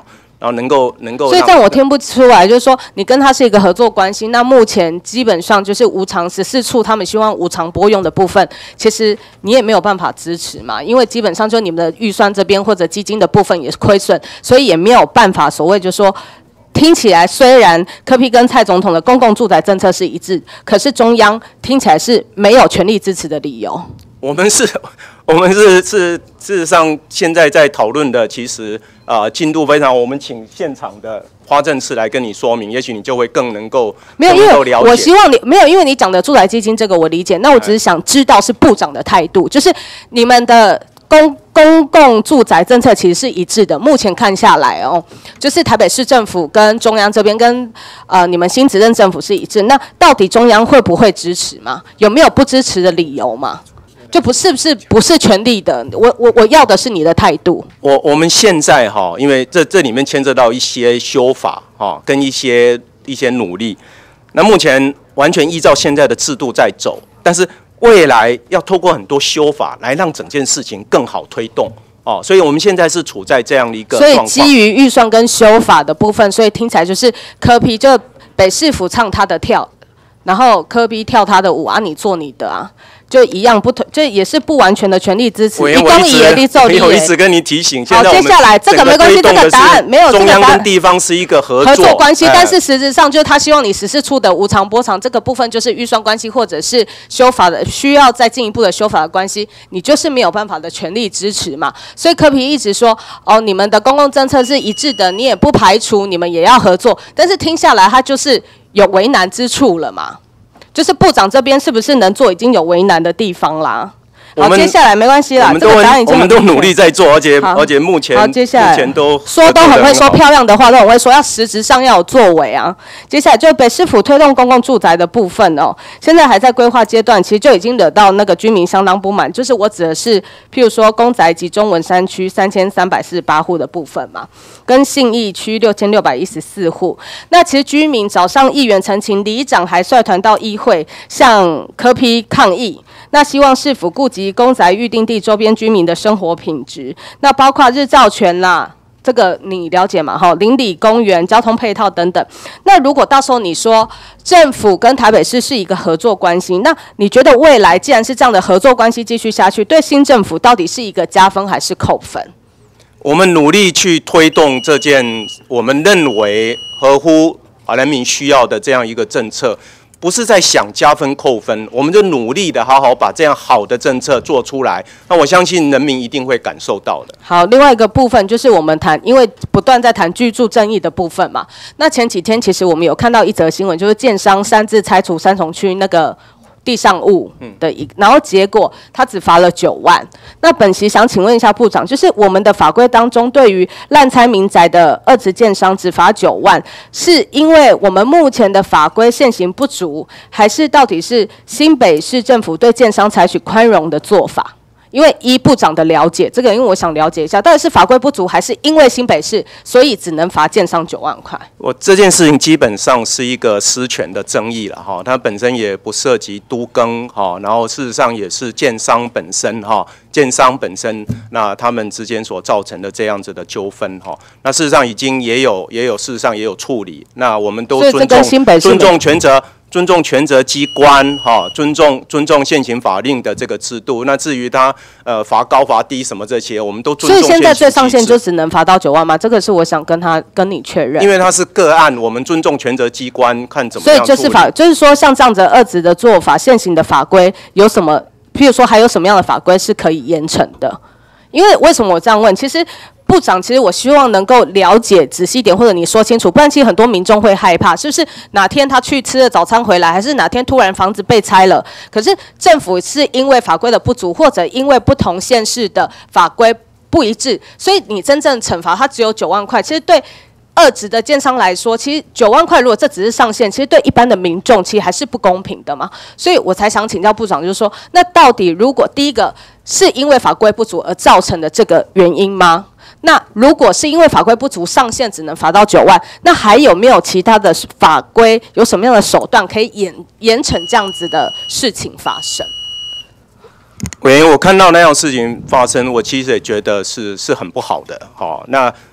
然后能够。 所以这样我听不出来，就是说你跟他是一个合作关系，那目前基本上就是无偿14处他们希望无偿拨用的部分，其实你也没有办法支持嘛，因为基本上就你们的预算这边或者基金的部分也是亏损，所以也没有办法所谓就是说。听起来虽然柯 P 跟蔡总统的公共住宅政策是一致，可是中央听起来是没有全力支持的理由。 我们是事实上现在在讨论的，其实进度非常。我们请现场的花政次来跟你说明，也许你就会更能够没有，因为我希望你没有，因为你讲的住宅基金这个我理解，那我只是想知道是部长的态度，就是你们的。公共住宅政策其实是一致的，目前看下来哦，就是台北市政府跟中央这边跟你们新执政政府是一致。那到底中央会不会支持吗？有没有不支持的理由吗？就不是全力的。我要的是你的态度。 我们现在哈，因为这里面牵涉到一些修法哈，跟一些努力。那目前完全依照现在的制度在走，但是。未来要透过很多修法来让整件事情更好推动哦，所以我们现在是处在这样的一个状况。 所以基于预算跟修法的部分，所以听起来就是柯 P 就北市府唱他的跳，然后柯 P 跳他的舞啊，你做你的啊。就一样不同，这也是不完全的全力支持。 我一直跟你提醒。 好，接下来这个没关系，这个答案没有。 中央跟地方是一个合作关系，但是实质上就是他希望你14处的无偿拨偿这个部分，就是预算关系或者是修法的需要再进一步的修法的关系，你就是没有办法的全力支持嘛。所以柯 P 一直说哦，你们的公共政策是一致的，你也不排除你们也要合作，但是听下来他就是有为难之处了嘛。就是部长这边是不是能做已经有为难的地方啦？好，接下来没关系啦， 我们都努力在做，而且目前都说都很会说漂亮的话，都很会说，要实质上要有作为啊。接下来就北市府推动公共住宅的部分哦，现在还在规划阶段，其实就已经惹到那个居民相当不满。就是我指的是，譬如说公宅及中文山区3348户的部分嘛，跟信义区6614户。那其实居民早上议员陈情，里长还率团到议会向柯 P 抗议。那希望市府顾及公宅预定地周边居民的生活品质，那包括日照权啦，这个你了解嘛？哈，邻里公园、交通配套等等。那如果到时候你说政府跟台北市是一个合作关系，那你觉得未来既然是这样的合作关系继续下去，对新政府到底是一个加分还是扣分？ 我们努力去推动这件我们认为合乎人民需要的这样一个政策。不是在想加分扣分，我们就努力的好好把这样好的政策做出来。那我相信人民一定会感受到的。 好，另外一个部分就是我们谈，因为不断在谈居住正义的部分嘛。那前几天其实我们有看到一则新闻，就是建商擅自拆除三重区那个地上物的然后结果他只罚了9万。那本席想请问一下部长，就是我们的法规当中对于滥拆民宅的二次建商只罚9万，是因为我们目前的法规现行不足，还是到底是新北市政府对建商采取宽容的做法？因为依部长的了解，这个因为我想了解一下，到底是法规不足，还是因为新北市，所以只能罚建商9万块？ 我这件事情基本上是一个私权的争议了哈，它本身也不涉及都更哈，然后事实上也是建商本身哈，建商本身那他们之间所造成的这样子的纠纷哈，那事实上已经也有事实上也有处理，那我们都尊重权责。尊重权责机关，哈，尊重现行法令的这个制度。那至于他罚高罚低什么这些，我们都尊重。 所以现在最上限就只能罚到9万吗？这个是我想跟你确认。 因为它是个案，我们尊重权责机关看怎么样处理。 所以就是说像这样子二职的做法，现行的法规有什么？譬如说还有什么样的法规是可以严惩的？因为什么我这样问？其实。部长，其实我希望能够了解仔细一点，或者你说清楚，不然其实很多民众会害怕，是不是哪天他去吃了早餐回来，还是哪天突然房子被拆了？可是政府是因为法规的不足，或者因为不同县市的法规不一致，所以你真正惩罚他只有9万块。其实对二职的建商来说，其实9万块如果这只是上限，其实对一般的民众其实还是不公平的嘛。所以我才想请教部长，就是说，那到底如果第一个是因为法规不足而造成的这个原因吗？那如果是因为法规不足，上限只能罚到9万，那还有没有其他的法规，有什么样的手段可以严惩这样子的事情发生？ 委员，我看到那样事情发生，我其实也觉得是很不好的。好，那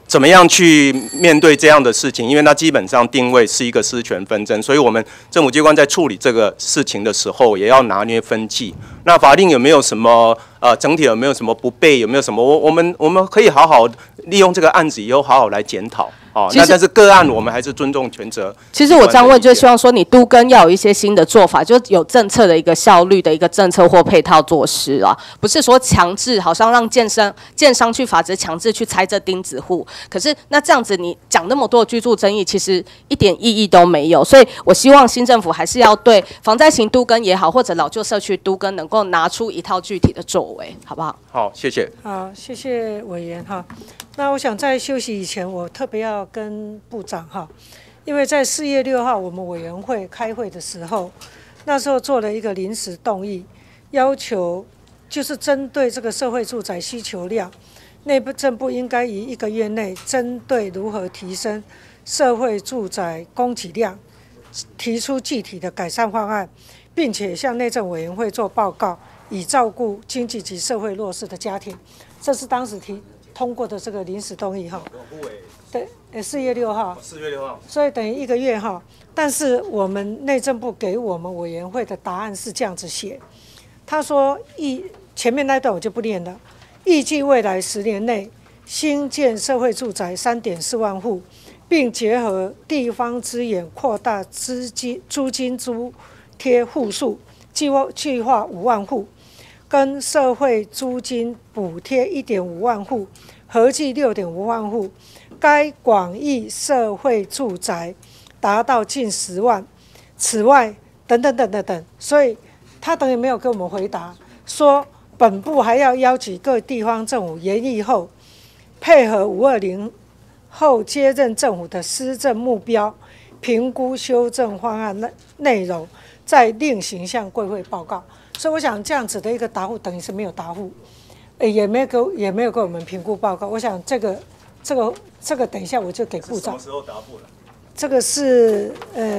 怎么样去面对这样的事情？因为它基本上定位是一个私权纷争，所以我们政府机关在处理这个事情的时候，也要拿捏分际。那法令有没有什么整体有没有什么不备？有没有什么我们可以好好利用这个案子以后好好来检讨。那但是个案我们还是尊重权责。 其实我这样问，就希望说你都更要有一些新的做法，就有政策的一个效率的一个政策或配套措施啊，不是说强制，好像让建商去法制强制去拆这钉子户。可是那这样子你讲那么多居住争议，其实一点意义都没有。所以我希望新政府还是要对防灾型都更也好，或者老旧社区都更能够拿出一套具体的作为，好不好？ 好，谢谢。 好，谢谢委员哈。那我想在休息以前，我特别要跟部长哈，因为在4月6号我们委员会开会的时候，那时候做了一个临时动议，要求就是针对这个社会住宅需求量，内政部应该于1个月内针对如何提升社会住宅供给量，提出具体的改善方案，并且向内政委员会做报告，以照顾经济及社会弱势的家庭。这是当时通过的这个临时动议哈。对，4月6号。4月6号。所以等于1个月哈。但是我们内政部给我们委员会的答案是这样子写，他说前面那段我就不念了，预计未来10年内新建社会住宅3.4万户，并结合地方资源扩大租金租贴户数，计划5万户，跟社会租金补贴1.5万户，合计6.5万户。该广义社会住宅达到近10万。此外，等等等等等，所以他等于没有给我们回答，说本部还要邀请各地方政府研议后，配合520后接任政府的施政目标，评估修正方案内容，再另行向贵会报告。所以我想这样子的一个答复等于是没有答复，也没有给我们评估报告。我想这个等一下我就给部长。什么时候答复了？这个是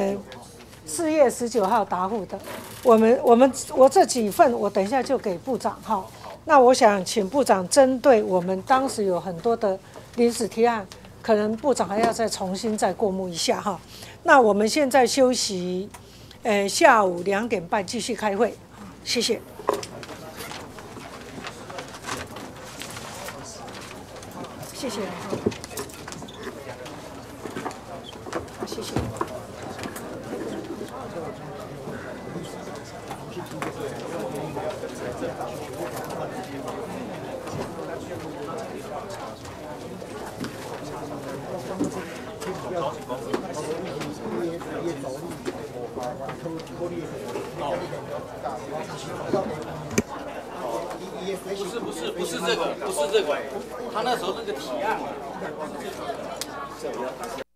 4月19号答复的。我这几份我等一下就给部长哈。那我想请部长针对我们当时有很多的临时提案，可能部长还要再重新再过目一下哈。那我们现在休息，下午2点半继续开会，谢谢。谢谢。好，谢谢。 不是这个，他那时候那个提案。